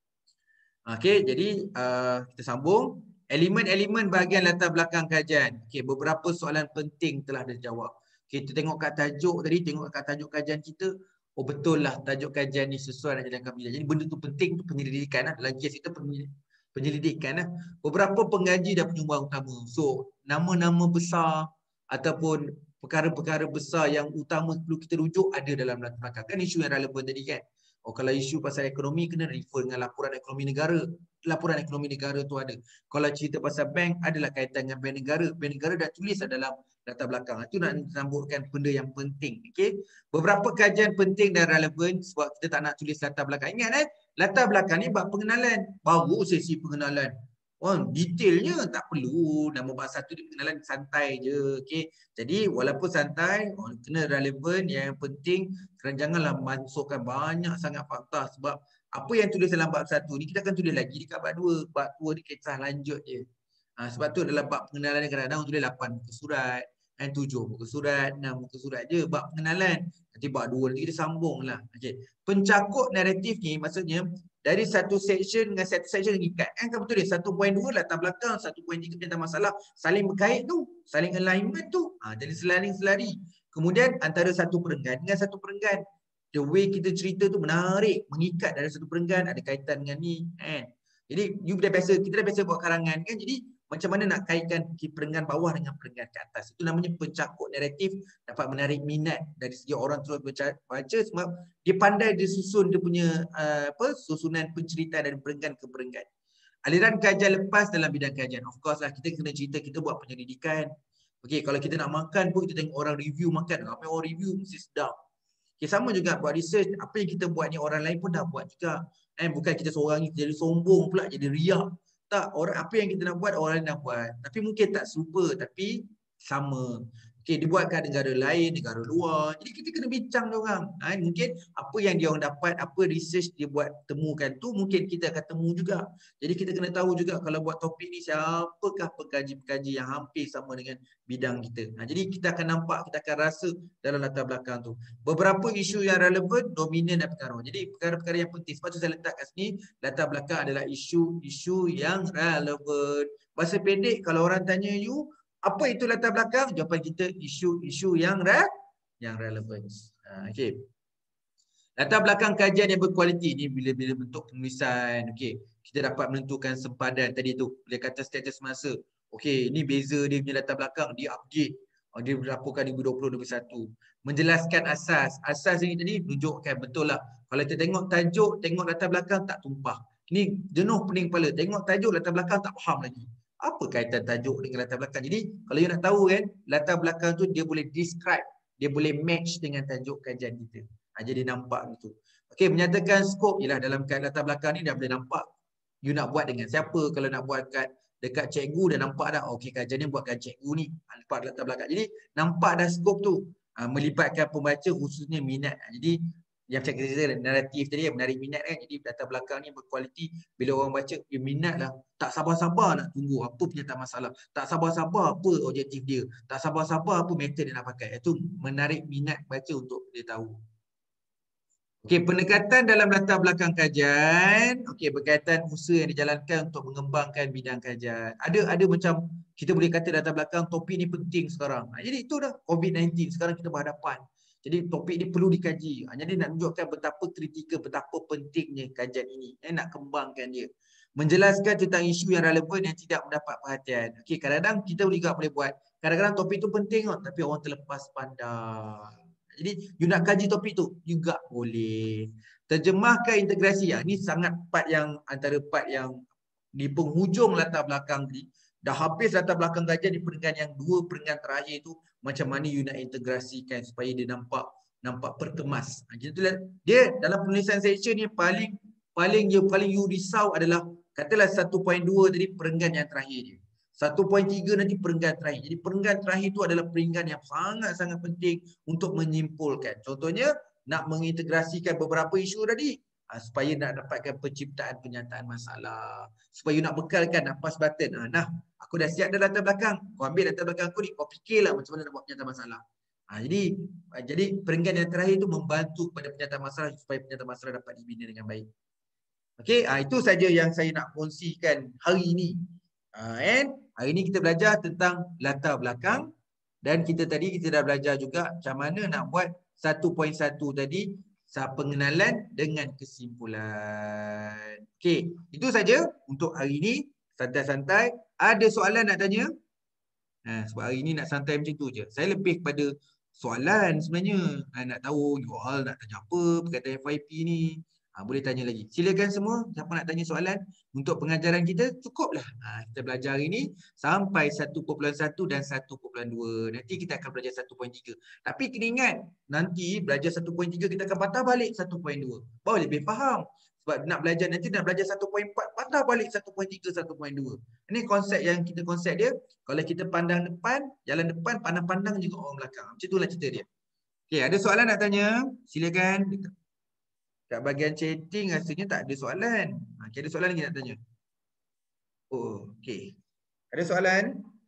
Okey, jadi uh, kita sambung. Elemen-elemen bahagian latar belakang kajian. Okey, beberapa soalan penting telah dijawab. Okay, kita tengok kat tajuk tadi, tengok kat tajuk kajian kita. Oh betul lah tajuk kajian ni sesuai dengan kami. Jadi benda tu penting tu penyelidikan lah. Dalam kes kita penyelidikan lah. Beberapa pengaji dah penyumbang utama. So nama-nama besar ataupun perkara-perkara besar yang utama perlu kita rujuk ada dalam latar belakang. Kan isu yang relevan tadi kan. Oh kalau isu pasal ekonomi kena refer dengan laporan ekonomi negara. Laporan ekonomi negara tu ada. Kalau cerita pasal bank adalah kaitan dengan bank negara. Bank negara dah tulis dalam latar belakang. Itu nak sambutkan benda yang penting. Okay? Beberapa kajian penting dan relevan sebab kita tak nak tulis latar belakang. Ingat eh, latar belakang ni buat pengenalan. Baru sesi pengenalan. Oh, detailnya tak perlu. Nama bab satu dia pengenalan santai je. Okay? Jadi walaupun santai, oh, kena relevan. Yang penting kerana janganlah masukkan banyak sangat fakta sebab apa yang tulis dalam bab satu ni kita akan tulis lagi dekat bab dua. Bab dua ni kisah lanjut je. Ha, sebab tu dalam bab pengenalan ni kadang-kadang tulis lapan muka surat, dan tujuh muka surat, enam muka surat je bab pengenalan. Nanti bab dua nanti kita sambung lah. Okay. Pencakup naratif ni maksudnya dari satu section dengan satu section mengikat. Kan kan betul dia satu poin dua latar belakang, satu poin tiga tentang masalah saling berkait tu, saling alignment tu. Ha, jadi selaring-selari. Kemudian antara satu perenggan dengan satu perenggan. The way kita cerita tu menarik, mengikat dari satu perenggan, ada kaitan dengan ni. Eh. Jadi you dah biasa, kita dah biasa buat karangan kan. Jadi macam mana nak kaitkan perenggan bawah dengan perenggan ke atas. Itu namanya pencakup naratif, dapat menarik minat dari segi orang terus baca sebab dia pandai dia susun dia punya uh, apa susunan penceritaan dari perenggan ke perenggan. Aliran kajian lepas dalam bidang kajian. Of course lah kita kena cerita, kita buat penyelidikan. Okey, kalau kita nak makan pun kita tengok orang review makan. Apa orang review mesti sedap. Okey, sama juga buat research, apa yang kita buat ni orang lain pun dah buat juga. Eh, bukan kita seorang ni jadi sombong pula, jadi riak. Tak, orang apa yang kita nak buat orang lain nak buat. Tapi mungkin tak serupa tapi sama. Okey, dibuat kat negara lain, negara luar. Jadi kita kena bincang dia orang. Ha, mungkin apa yang dia orang dapat, apa research dia buat temukan tu mungkin kita akan temu juga. Jadi kita kena tahu juga kalau buat topik ni siapakah pengkaji-pengkaji yang hampir sama dengan bidang kita. Ha, jadi kita akan nampak, kita akan rasa dalam latar belakang tu. Beberapa isu yang relevan, dominan dan pengaruh. Jadi perkara-perkara yang penting. Sebab tu saya letak kat sini, latar belakang adalah isu-isu yang relevan. Bahasa pendek, kalau orang tanya you, apa itu latar belakang? Jawapan kita isu-isu yang re yang relevan. Ha, okey. Latar belakang kajian yang berkualiti ni bila-bila bentuk penulisan, okey. Kita dapat menentukan sempadan tadi tu. Dia kata status masa. Okey, ini beza dia punya latar belakang, dia update. Oh, dia dilaporkan dua ribu dua puluh dua ribu dua puluh satu. Menjelaskan asas. Asas ini tadi tunjukkan betul lah. Kalau kita tengok tajuk, tengok latar belakang tak tumpah. Ini jenuh pening kepala. Tengok tajuk, latar belakang tak faham lagi. Apa kaitan tajuk dengan latar belakang? Jadi kalau you nak tahu kan, latar belakang tu dia boleh describe, dia boleh match dengan tajuk kajian kita. Ha, jadi nampak gitu. Okey, menyatakan skop ialah dalam kad latar belakang ni dah boleh nampak you nak buat dengan siapa. Kalau nak buat kat dekat cikgu dah nampak dah, okey kajian ni buat kat cikgu ni. Ha, nampak latar belakang. Jadi nampak dah skop tu. Ha, melibatkan pembaca khususnya minat. Ha, jadi yang macam kita cerita naratif tadi menarik minat kan. Jadi latar belakang ni berkualiti, bila orang baca dia minat lah, tak sabar-sabar nak tunggu apa penyataan masalah, tak sabar-sabar apa objektif dia, tak sabar-sabar apa metod dia nak pakai. Itu menarik minat baca untuk dia tahu. Okey, pendekatan dalam latar belakang kajian, okey, berkaitan usaha yang dijalankan untuk mengembangkan bidang kajian. Ada ada macam kita boleh kata latar belakang topik ni penting sekarang. Ha, jadi itu dah COVID sembilan belas sekarang kita berhadapan. Jadi topik ni perlu dikaji. Ha, jadi nak tunjukkan betapa kritikal, betapa pentingnya kajian ini. Eh, nak kembangkan dia. Menjelaskan tentang isu yang relevan yang tidak mendapat perhatian. Okey, kadang-kadang kita juga boleh buat. Kadang-kadang topik tu penting tapi orang terlepas pandang. Jadi you nak kaji topik tu juga boleh. Terjemahkan integrasi. Ha, ini sangat part yang antara part yang di penghujung latar belakang ni. Dah habis latar belakang kajian di peringkat yang dua peringkat terakhir tu macam mana you nak integrasikan supaya dia nampak nampak perkemas. Ha, jadi dia dalam penulisan section ni paling paling you paling you risau adalah katalah satu titik dua tadi peringkat yang terakhir dia. satu titik tiga nanti peringkat terakhir. Jadi peringkat terakhir itu adalah peringkat yang sangat-sangat penting untuk menyimpulkan. Contohnya nak mengintegrasikan beberapa isu tadi ha, supaya nak dapatkan penciptaan penyataan masalah. Supaya nak bekalkan nafas button. Ha, nah, aku dah siap dah latar belakang. Kau ambil latar belakang aku ni, kau fikirlah macam mana nak buat penyataan masalah. Ha, jadi jadi peringkat yang terakhir itu membantu pada penyataan masalah supaya penyataan masalah dapat dibina dengan baik. Okey, ha, itu saja yang saya nak kongsikan hari ini. Ha, and hari ini kita belajar tentang latar belakang dan kita tadi kita dah belajar juga macam mana nak buat satu titik satu tadi, pengenalan dengan kesimpulan. Okey, itu saja untuk hari ini. Santai-santai. Ada soalan nak tanya? Ha, sebab hari ini nak santai macam tu je. Saya lebih kepada soalan sebenarnya. Ha, nak tahu you all nak tanya apa berkaitan F Y P ni. Ha, boleh tanya lagi. Silakan semua siapa nak tanya soalan. Untuk pengajaran kita cukuplah. Ha, kita belajar hari ini sampai satu titik satu dan satu titik dua. Nanti kita akan belajar satu titik tiga. Tapi kena ingat nanti belajar satu titik tiga kita akan patah balik satu titik dua. Baru lebih faham. Sebab nak belajar nanti nak belajar satu titik empat patah balik satu titik tiga, satu titik dua. Ini konsep yang kita konsep dia. Kalau kita pandang depan, jalan depan, pandang-pandang juga orang belakang. Macam itulah cerita dia. Okey, ada soalan nak tanya? Silakan. Kat bahagian chatting rasanya tak ada soalan. Okay, ada soalan lagi nak tanya? Oh, okey. Ada soalan?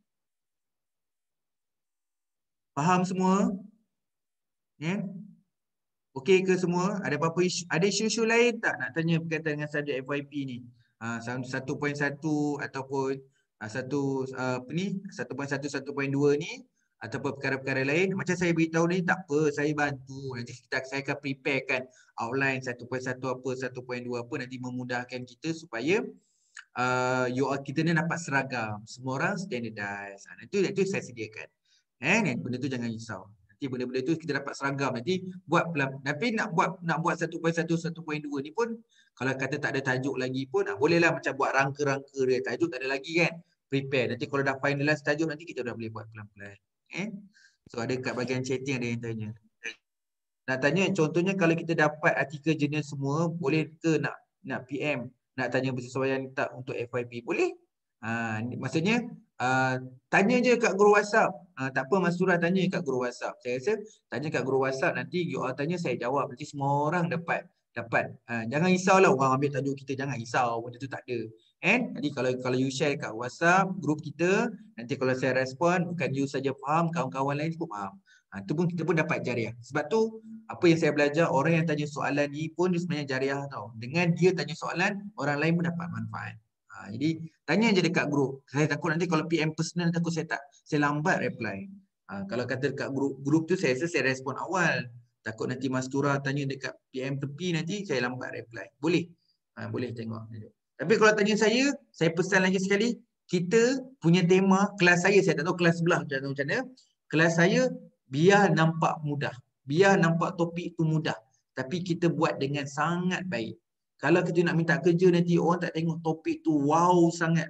Faham semua? Ya? Yeah? Okey ke semua? Ada apa-apa isu? Ada isu-isu lain tak nak tanya berkaitan dengan subjek F Y P ni? Ha, satu titik satu ataupun ha, satu uh, apa ni? satu titik satu, satu titik dua ni ataupun perkara-perkara lain. Macam saya beritahu ni tak apa, saya bantu. Nanti kita saya akan preparekan outline satu titik satu apa, satu titik dua apa, nanti memudahkan kita supaya uh, you all kita ni dapat seragam. Semua orang standardized. Ha, itu itu saya sediakan. Eh, benda tu jangan risau. Nanti benda-benda tu kita dapat seragam. Nanti buat pelan. Tapi nak buat nak buat satu titik satu, satu titik dua ni pun kalau kata tak ada tajuk lagi pun, ah, bolehlah macam buat rangka-rangka dia. Tajuk tak ada lagi kan? Prepare. Nanti kalau dah finalize tajuk nanti kita dah boleh buat pelan-pelan. Eh? So ada kat bahagian chatting ada yang tanya. Nak tanya contohnya kalau kita dapat artikel jurnal semua, boleh ke nak nak P M, nak tanya bersesuaian tak untuk F Y P? Boleh. Ha, maksudnya uh, tanya je kat guru WhatsApp. Ha, tak apa Mas Surah, tanya kat guru WhatsApp. Saya rasa tanya kat guru WhatsApp, nanti you all tanya saya jawab. Nanti semua orang dapat dapat. Ha, jangan risaulah orang ambil tajuk kita, jangan risau. Benda tu tak ada. And nanti kalau kalau you share kat WhatsApp grup kita, nanti kalau saya respon bukan you saja faham, kawan-kawan lain pun faham. Ha, tu pun kita pun dapat jariah. Sebab tu apa yang saya belajar, orang yang tanya soalan ni pun dia sebenarnya jariah tau. Dengan dia tanya soalan, orang lain pun dapat manfaat. Ha, jadi tanya je dekat grup. Saya takut nanti kalau P M personal takut saya tak saya lambat reply. Ha, kalau kata dekat grup grup tu saya rasa saya respon awal. Takut nanti Mas Tura tanya dekat P M tepi nanti saya lambat reply. Boleh. Ha, boleh tengok. Tapi kalau tanya saya, saya pesan lagi sekali, kita punya tema kelas saya, saya tak tahu kelas sebelah macam mana. Kelas saya biar nampak mudah. Biar nampak topik tu mudah. Tapi kita buat dengan sangat baik. Kalau kita nak minta kerja nanti orang tak tengok topik tu wow sangat, eh.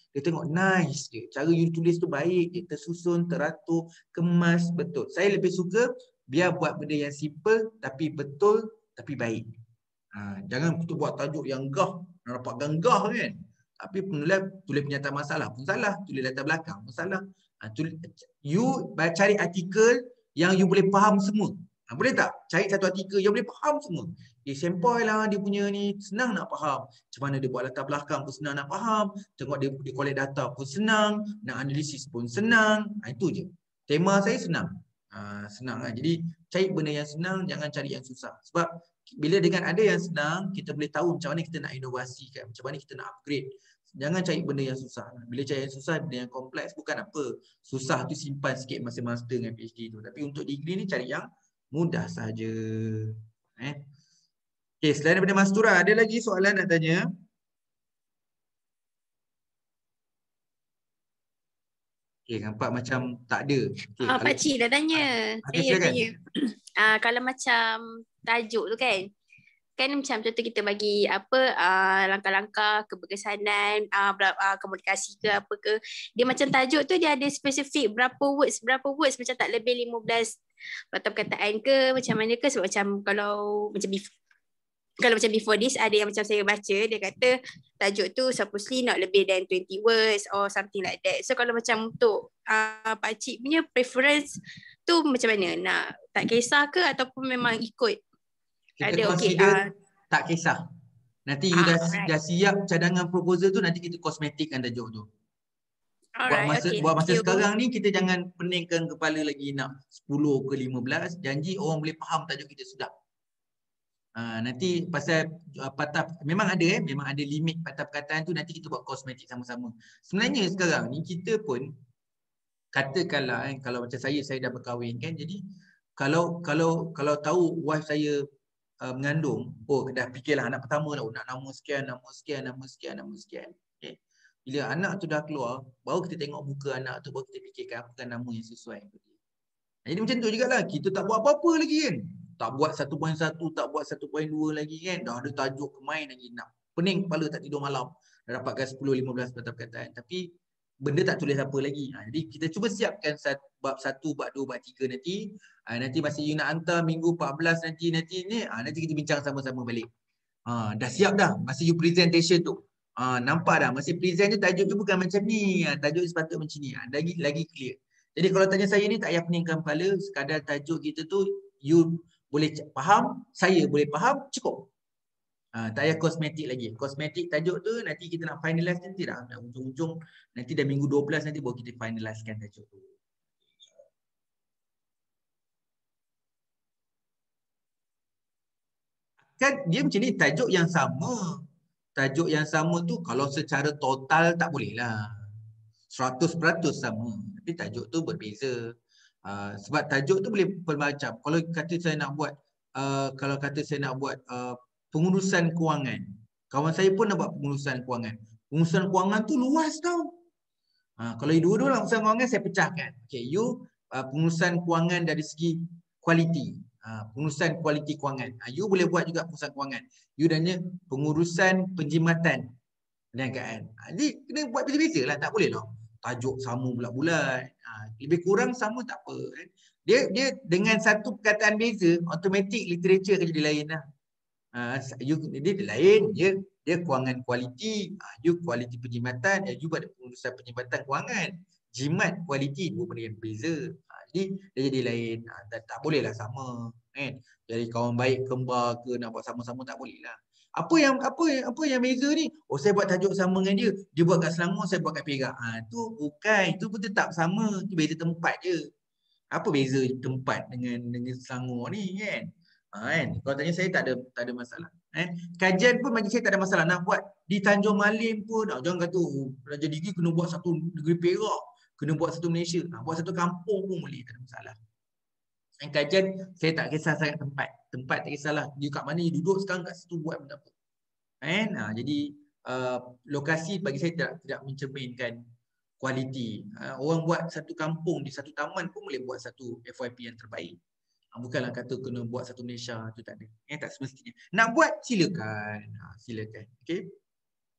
Dia tengok nice je. Cara you tulis tu baik je, tersusun, teratur, kemas, betul. Saya lebih suka biar buat benda yang simple tapi betul tapi baik. Ha, jangan kita buat tajuk yang gah, nak dapat ganggah kan. Tapi penulis tulis pernyataan masalah pun salah, tulis latar belakang pun salah. Ha, tulis, you cari artikel yang you boleh faham semua. Ha, boleh tak? Cari satu artikel yang boleh faham semua. Dia sample lah dia punya ni, senang nak faham. Macam mana dia buat latar belakang pun senang nak faham. Tengok dia, dia collect data pun senang. Nak analisis pun senang. Ha, itu je. Tema saya senang. Ha, senang kan. Jadi cari benda yang senang, jangan cari yang susah. Sebab bila dengan ada yang senang, kita boleh tahu macam mana kita nak inovasikan, macam mana kita nak upgrade. Jangan cari benda yang susah. Bila cari yang susah, benda yang kompleks bukan apa. Susah tu simpan sikit masa master dengan PhD tu. Tapi untuk degree ni cari yang mudah saja. Eh. Okey, selain daripada Mas Tura, ada lagi soalan nak tanya? Okey, nampak macam tak ada. Okay, ah, Pak Cik dah tanya. Okay, Saya silakan. tanya. Ah, kalau macam tajuk tu kan, kan macam contoh kita bagi apa uh, langkah-langkah keberkesanan uh, uh, komunikasi ke apa ke, dia macam tajuk tu dia ada spesifik berapa words berapa words macam tak lebih lima belas patah perkataan ke macam mana ke. Sebab macam kalau macam before, kalau macam before this ada yang macam saya baca dia kata tajuk tu supposedly not lebih than twenty words or something like that. So kalau macam untuk uh, Pak Cik punya preference tu macam mana, nak tak kisah ke ataupun memang ikut? Kita Ada okey consider uh, tak kisah. Nanti you ah, dah, alright. dah siap cadangan proposal tu, nanti kita kosmetikkan tajuk tu. Buat Alright, masa, okay, buat masa you. sekarang ni kita jangan peningkan kepala lagi nak sepuluh ke lima belas. Janji orang boleh faham tajuk kita sudah. Ha, nanti pasal uh, patah, memang ada eh, memang ada limit patah perkataan tu, nanti kita buat kosmetik sama-sama. Sebenarnya sekarang ni kita pun katakanlah eh, kalau macam saya, saya dah berkahwin kan, jadi kalau kalau kalau tahu wife saya uh, mengandung, oh dah fikirlah anak pertama dah, oh, nak nama sekian, nama sekian, nama sekian, nama sekian. Okay. Bila anak tu dah keluar, baru kita tengok muka anak tu, baru kita fikirkan apakah nama yang sesuai. Jadi macam tu jugalah, kita tak buat apa-apa lagi kan. Tak buat satu perpuluhan satu, tak buat satu perpuluhan dua lagi kan. Dah ada tajuk kemain lagi, nak pening kepala tak tidur malam. Dah dapatkan sepuluh lima belas patah perkataan. Tapi benda tak tulis apa lagi. Ha, jadi kita cuba siapkan satu, bab satu, bab dua, bab tiga nanti. Ha, nanti masa you nak hantar minggu empat belas nanti, nanti ni, ha, nanti kita bincang sama-sama balik. Ha, dah siap dah masa you presentation tu. Ha, nampak dah masa present tu tajuk tu bukan macam ni. Ha, tajuk sepatutnya macam ni. Ha, lagi, lagi clear. Jadi kalau tanya saya ni tak payah peningkan kepala. Sekadar tajuk kita tu you boleh faham, saya boleh faham, cukup. Ha, tak payah kosmetik lagi. Kosmetik tajuk tu nanti kita nak finalize nanti dah. Dah ujung-ujung nanti dah minggu dua belas nanti baru kita finalizekan tajuk tu. Kan dia macam ni, tajuk yang sama. Tajuk yang sama tu kalau secara total tak boleh lah. seratus peratus sama. Tapi tajuk tu berbeza. Uh, sebab tajuk tu boleh bermacam. Kalau kata saya nak buat, uh, kalau kata saya nak buat uh, pengurusan kewangan. Kawan saya pun nak buat pengurusan kewangan. Pengurusan kewangan tu luas tau. Uh, kalau you dua-dua lah pengurusan kewangan, saya pecahkan. Okay, you uh, pengurusan kewangan dari segi kualiti. Uh, pengurusan kualiti kewangan. Uh, you boleh buat juga pengurusan kewangan. You danya pengurusan penjimatan perniagaan. Ha, jadi kena buat beza-beza lah, tak boleh lah. Tajuk sama bulat-bulat. Ha, lebih kurang sama tak apa. Kan? Dia dia dengan satu perkataan beza, automatik literature akan jadi lain lah. Ha, you, dia lain, dia dia kewangan kualiti, ha, you kualiti penjimatan, you buat pengurusan penjimatan kewangan. Jimat kualiti dua benda yang berbeza. Ha, jadi dia jadi lain. Ha, tak, tak boleh lah sama. Kan? Jadi kawan baik kembar ke nak buat sama-sama tak boleh lah. Apa yang apa yang apa yang beza ni? Oh saya buat tajuk sama dengan dia. Dia buat kat Selangor, saya buat kat Perak. Ha tu bukan, tu pun tetap sama, tu beza tempat je. Apa beza tempat dengan dengan Selangor ni kan? Ha, kan? Kalau tanya saya tak ada tak ada masalah. Eh? Kajian pun bagi saya tak ada masalah nak buat di Tanjung Malim pun. Oh, jangan kata oh, belajar degree kena buat satu negeri Perak, kena buat satu Malaysia. Ha, buat satu kampung pun boleh, tak ada masalah. Yang kajian, saya tak kisah sangat tempat. Tempat tak kisahlah. Dia kat mana, dia duduk sekarang kat situ buat benda apa. And, ha, jadi uh, lokasi bagi saya tidak, tidak mencerminkan kualiti. Uh, orang buat satu kampung di satu taman pun boleh buat satu F Y P yang terbaik. Uh, bukanlah kata kena buat satu Malaysia, itu tak ada. Eh, tak semestinya. Nak buat, silakan. Ha, silakan. Okay.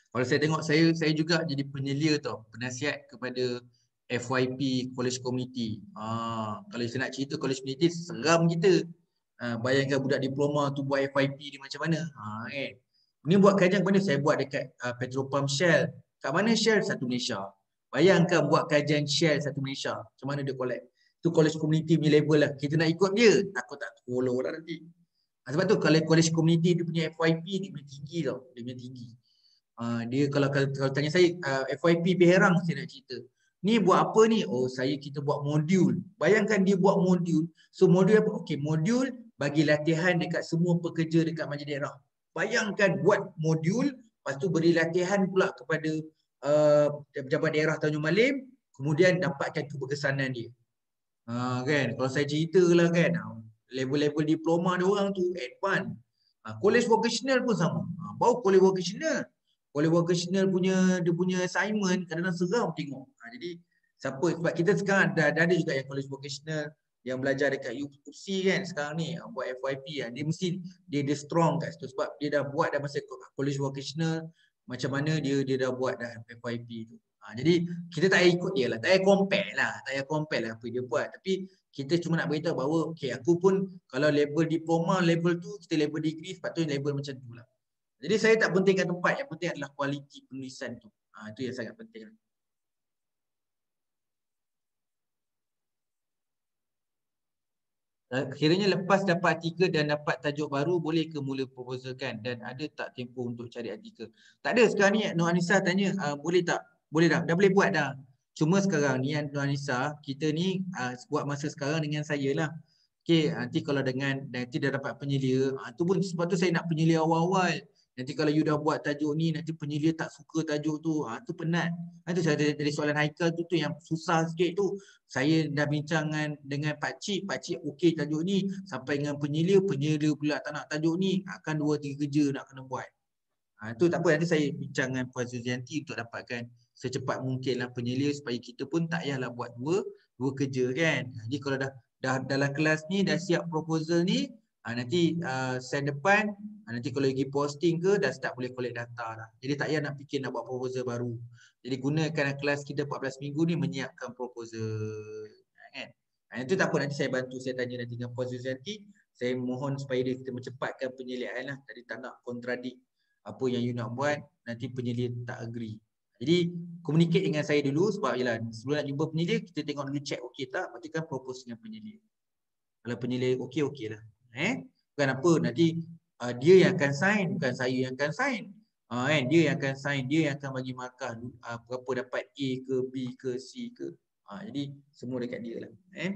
Kalau saya tengok, saya saya juga jadi penyelia tau, penasihat kepada F Y P College Community. Ha, kalau saya nak cerita College Community, seram kita. Ha, bayangkan budak diploma tu buat F Y P ni macam mana. Ha, kan? Ni buat kajian mana saya buat dekat uh, Petropam Shell. Kat mana Shell? Satu Malaysia. Bayangkan buat kajian Shell Satu Malaysia. Macam mana dia collect. Tu College Community punya level lah. Kita nak ikut dia, takut tak follow lah nanti. Ha, sebab tu kalau College Community dia punya F Y P dia punya tinggi tau. Dia punya tinggi. Uh, dia kalau, kalau kalau tanya saya uh, F Y P Beherang saya nak cerita. Ni buat apa ni? Oh, saya kita buat modul. Bayangkan dia buat modul. So modul apa? Okey, modul bagi latihan dekat semua pekerja dekat majlis daerah. Bayangkan buat modul, lepas tu beri latihan pula kepada uh, pejabat daerah Tanjung Malim, kemudian dapatkan keberkesanan dia. Ha, kan? Kalau saya ceritalah kan, level-level diploma dia orang tu advance. Ha, college vocational pun sama. Ha, baru college vocational. College vocational punya dia punya assignment kadang-kadang seram tengok. Ha, jadi siapa, sebab kita sekarang ada, ada juga yang college vocational yang belajar dekat U P C kan sekarang ni buat F Y P kan. Dia mesti dia dia strong kat situ sebab dia dah buat dah masa college vocational macam mana dia dia dah buat dah F Y P tu. Ha, jadi kita tak payah ikut dia lah, tak payah compare lah, tak payah compare lah apa dia buat. Tapi kita cuma nak beritahu bahawa okay, aku pun kalau level diploma level tu, kita level degree sepatutnya level macam tu lah. Jadi saya tak pentingkan tempat, yang penting adalah kualiti penulisan tu. Ha, itu yang sangat penting. Kiranya lepas dapat artikel dan dapat tajuk baru, boleh ke mula proposalkan dan ada tak tempoh untuk cari artikel? Tak ada sekarang ni. Nur Anissa tanya, uh, boleh tak? Boleh dah, dah boleh buat dah. Cuma sekarang ni Nur Anissa, kita ni uh, buat masa sekarang dengan saya lah. Okay, nanti kalau dengan, nanti dah dapat penyelia, uh, tu pun sebab tu saya nak penyelia awal-awal. Nanti kalau you dah buat tajuk ni, nanti penyelia tak suka tajuk tu, ha, tu penat. Nanti saya ada, ada soalan Haikal tu, tu yang susah sikit tu. Saya dah bincang dengan Pak Cik, Pak Cik okey tajuk ni. Sampai dengan penyelia, penyelia pula tak nak tajuk ni. Akan dua tiga kerja nak kena buat. Ha, tu tak apa, nanti saya bincang dengan Puan Suzianti untuk dapatkan secepat mungkin lah penyelia supaya kita pun tak payahlah buat dua, dua kerja kan. Jadi kalau dah, dah dalam kelas ni, dah siap proposal ni, ha, nanti uh, sen depan, ha, nanti kalau pergi posting ke, dah start boleh collect data lah. Jadi tak payah nak fikir nak buat proposal baru. Jadi gunakan kelas kita empat belas minggu ni menyiapkan proposal. Kan? Ha, itu tak apa, nanti saya bantu, saya tanya nanti dengan Puan Suzianti. Saya mohon supaya dia kita mencepatkan penyeliaan lah. Jadi tak nak kontradik apa yang you nak buat, nanti penyelia tak agree. Jadi communicate dengan saya dulu sebab yalah, sebelum nak jumpa penyelia, kita tengok dulu check okey tak, lepas tu kan propose dengan penyelia. Kalau penyelia okey, okey lah. Eh? Bukan apa, nanti uh, dia yang akan sign, bukan saya yang akan sign. Uh, kan? Dia yang akan sign, dia yang akan bagi markah uh, berapa dapat A ke, B ke, C ke. Uh, jadi semua dekat dia lah. Eh?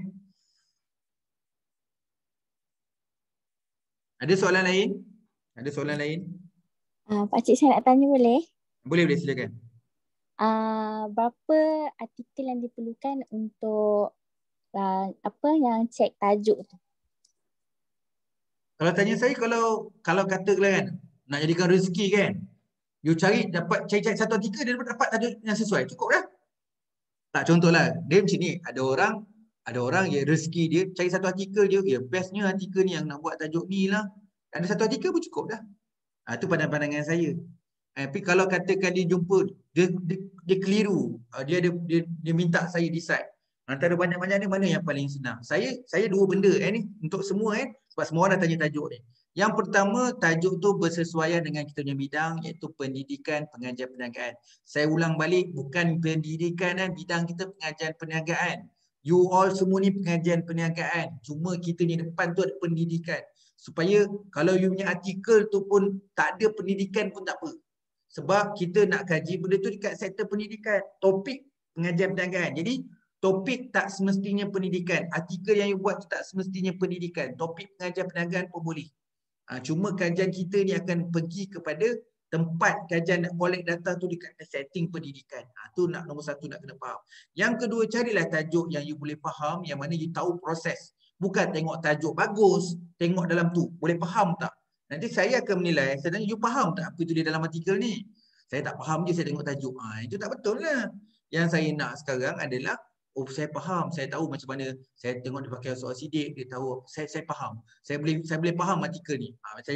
Ada soalan lain? Ada soalan lain? Uh, Pak Cik, saya nak tanya boleh? Boleh, boleh, silakan. Uh, berapa artikel yang diperlukan untuk uh, apa yang cek tajuk tu? Kalau tanya saya, kalau kalau katakanlah kan, nak jadikan rezeki kan, you cari dapat cari-cari satu artikel, dia dapat tajuk yang sesuai, cukup dah. Tak, contohlah, dia macam ni, ada orang, ada orang ya rezeki dia cari satu artikel je, ya bestnya artikel ni yang nak buat tajuk ni lah. Ada satu artikel pun cukup dah. Ha, itu pandang-pandangan saya. Ha, tapi kalau katakan dia jumpa, dia, dia, dia keliru, ha, dia, dia, dia, dia minta saya decide. Antara banyak-banyak ni mana yang paling senang? Saya saya dua benda eh, ni untuk semua eh. Sebab semua orang dah tanya tajuk ni. Yang pertama, tajuk tu bersesuaian dengan kita punya bidang, iaitu pendidikan, pengajian perniagaan. Saya ulang balik, bukan pendidikan dan bidang kita pengajian perniagaan. You all semua ni pengajian perniagaan. Cuma kita ni depan tu ada pendidikan. Supaya kalau you punya artikel tu pun tak ada pendidikan pun tak apa. Sebab kita nak kaji benda tu dekat sektor pendidikan. Topik pengajian perniagaan. Jadi topik tak semestinya pendidikan. Artikel yang you buat tu tak semestinya pendidikan. Topik pengajian perniagaan pun boleh. Ha, cuma kajian kita ni akan pergi kepada tempat kajian nak collect data tu dekat setting pendidikan. Ha, tu nak nombor satu nak kena faham. Yang kedua, carilah tajuk yang you boleh faham, yang mana you tahu proses. Bukan tengok tajuk bagus, tengok dalam tu, boleh faham tak? Nanti saya akan menilai, saya tanya, you faham tak apa itu di dalam artikel ni? Saya tak faham je, saya tengok tajuk. Ha, itu tak betul lah. Yang saya nak sekarang adalah, oh saya faham, saya tahu macam mana, saya tengok dia pakai soal sidik, dia tahu, saya saya faham. Saya boleh saya boleh faham artikel ni. Ha, jadi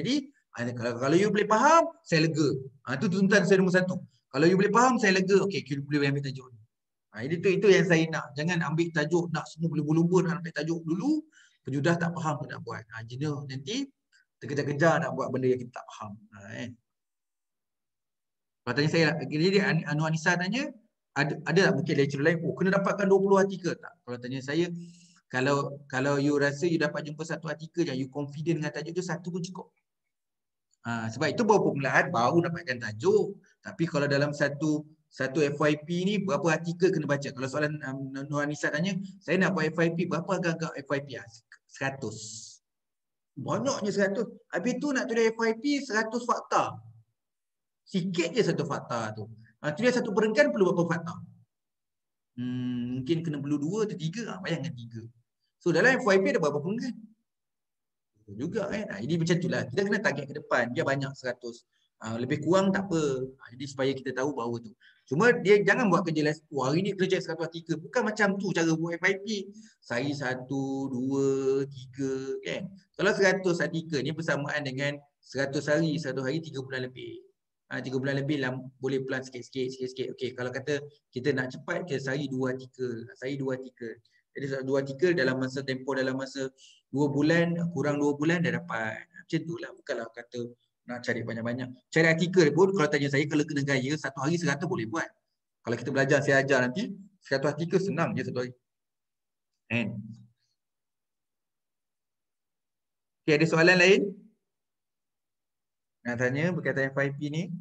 Ha, kalau, kalau you boleh faham, saya lega. Ha, itu tuntutan saya nombor satu. Kalau you boleh faham, saya lega. Okey, you boleh ambil tajuk ni. Ha, itu, itu yang saya nak. Jangan ambil tajuk, nak semua berlumba-lumba nak ambil tajuk dulu. Penjudah tak faham pun nak buat. Ha, jenuh nanti terkejar-kejar nak buat benda yang kita tak faham. Ha, eh. Kalau tanya saya, jadi Anu Anissa tanya, ada, ada tak mungkin lecturer lain, oh kena dapatkan dua puluh artikel tak? Kalau tanya saya, kalau kalau you rasa you dapat jumpa satu artikel yang you confident dengan tajuk tu, satu pun cukup. Ha, sebab itu baru permulaan, baru dapatkan tajuk. Tapi kalau dalam satu satu F Y P ni, berapa artikel kena baca? Kalau soalan um, Nur Anissa tanya, saya nak buat F Y P, berapa agak-agak F Y P? Ha, seratus. Banyaknya seratus. Habis tu nak tulis F Y P, seratus fakta. Sikit je satu fakta tu. Ha, tulis satu perenggan perlu berapa fakta? Hmm, mungkin kena perlu dua atau tiga. Ha, bayangkan tiga. So dalam F Y P ada berapa perenggan? Juga kan. Ha, jadi macam itulah. Kita kena target ke depan. Dia banyak seratus. Ha, lebih kurang tak apa. Ha, jadi supaya kita tahu bahawa tu. Cuma dia jangan buat kerja last. Oh, hari ni kerja seratus artikel. Bukan macam tu cara buat F Y P. Sehari satu, dua, tiga kan. Kalau seratus artikel ni bersamaan dengan seratus hari. seratus hari tiga bulan lebih. Ha, tiga bulan lebih lah, boleh pelan sikit-sikit. sikit-sikit. Okey, kalau kata kita nak cepat, kita sehari dua artikel. Sehari dua artikel. Jadi dua artikel dalam masa tempoh dalam masa dua bulan, kurang dua bulan dah dapat. Macam tu lah. Bukanlah kata nak cari banyak-banyak. Cari artikel pun kalau tanya saya, kalau kena gaya, satu hari seratus boleh buat. Kalau kita belajar, saya ajar nanti, seratus artikel senang je satu hari. And. Okay, ada soalan lain? Nak tanya berkaitan F Y P ni?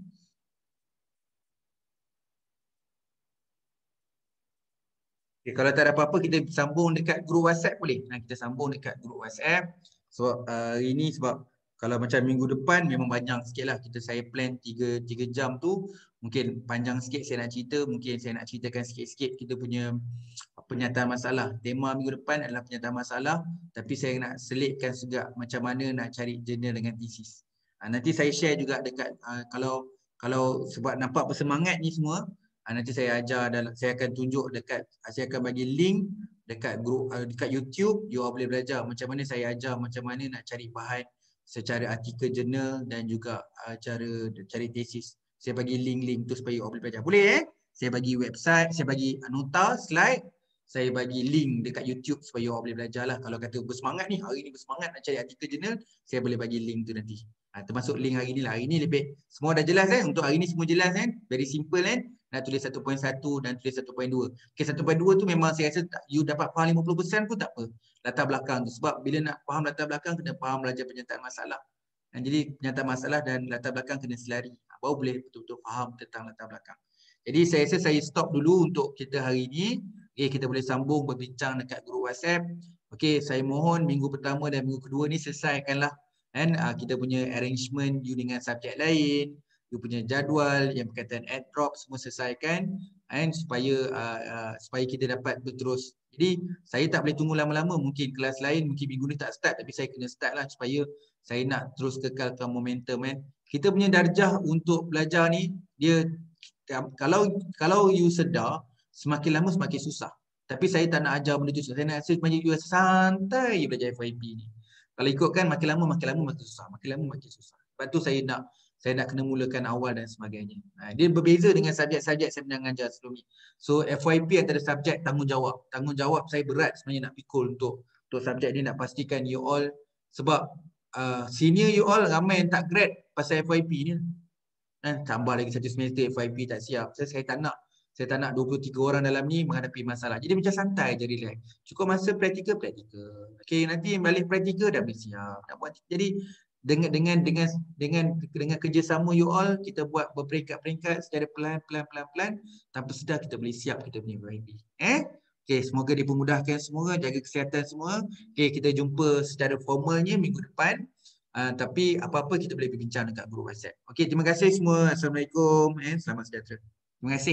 Okay, kalau tak ada apa-apa, kita sambung dekat grup WhatsApp boleh? Nah, kita sambung dekat grup WhatsApp. Sebab uh, hari ni sebab kalau macam minggu depan memang panjang sikit lah. Kita saya plan tiga jam tu. Mungkin panjang sikit saya nak cerita. Mungkin saya nak ceritakan sikit-sikit kita punya penyataan masalah. Tema minggu depan adalah penyataan masalah. Tapi saya nak selitkan juga macam mana nak cari jurnal dengan thesis. Uh, nanti saya share juga dekat uh, kalau kalau sebab nampak bersemangat ni semua. Ha, nanti saya ajar dan saya akan tunjuk dekat, saya akan bagi link dekat grup uh, dekat YouTube. You all boleh belajar macam mana saya ajar macam mana nak cari bahan secara artikel jurnal dan juga uh, cara cari tesis. Saya bagi link-link tu supaya you all boleh belajar. Boleh eh? Saya bagi website, saya bagi nota, slide, saya bagi link dekat YouTube supaya you all boleh belajar lah. Kalau kata bersemangat ni, hari ni bersemangat nak cari artikel jurnal, saya boleh bagi link tu nanti. Ha, termasuk link hari ni lah. Hari ni lebih, semua dah jelas kan? Untuk hari ni semua jelas kan? Very simple kan? Nak tulis satu titik satu dan tulis satu titik dua. Okay, satu titik dua tu memang saya rasa you dapat faham lima puluh peratus pun tak apa. Latar belakang tu. Sebab bila nak faham latar belakang, kena faham belajar penyataan masalah. Dan jadi penyataan masalah dan latar belakang kena selari. Baru boleh betul-betul faham tentang latar belakang. Jadi saya rasa saya stop dulu untuk kita hari ni. Okay, kita boleh sambung berbincang dekat grup WhatsApp. Okay, saya mohon minggu pertama dan minggu kedua ni selesaikanlah. Dan uh, kita punya arrangement you dengan subjek lain. You punya jadual yang berkaitan add drop semua selesaikan and supaya uh, uh, supaya kita dapat berterus. Jadi saya tak boleh tunggu lama-lama, mungkin kelas lain mungkin minggu ni tak start tapi saya kena start lah supaya saya nak terus kekalkan momentum kan. Kita punya darjah untuk belajar ni dia kalau kalau you sedar semakin lama semakin susah. Tapi saya tak nak ajar benda tu susah. Saya nak supaya you santai belajar F Y P ni. Kalau ikutkan makin lama makin lama makin susah, makin lama makin susah. Sebab tu saya nak saya nak kena mulakan awal dan sebagainya. Ha, dia berbeza dengan subjek-subjek saya pernah mengajar sebelum ni. So F Y P antara subjek tanggungjawab. Tanggungjawab saya berat sebenarnya nak pikul untuk untuk subjek ni, nak pastikan you all sebab uh, senior you all ramai yang tak grad pasal F Y P ni. Ha, tambah lagi satu semester F Y P tak siap. Saya, saya tak nak. Saya tak nak dua puluh tiga orang dalam ni menghadapi masalah. Jadi macam santai je, relax. Cukup masa praktikal, praktikal. Okey, nanti balik praktikal dah boleh siap. Nak buat. Jadi dengan dengan dengan dengan dengan kerjasama you all, kita buat berperingkat-peringkat secara pelan-pelan-pelan-pelan, tanpa sedar kita boleh siap kita punya F Y P. Eh? Okey, semoga dipermudahkan semua, jaga kesihatan semua. Okey, kita jumpa secara formalnya minggu depan. Uh, tapi apa-apa kita boleh berbincang dekat grup WhatsApp. Okey, terima kasih semua. Assalamualaikum and eh, selamat sejahtera. Terima kasih.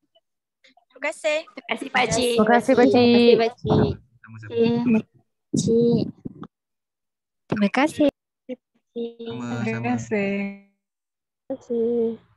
Terima kasih. Terima kasih Pak Cik. Terima kasih Pak Cik. Terima kasih Pak Cik. Sama-sama. Terima kasih. Terima kasih. Sama-sama. Terima kasih.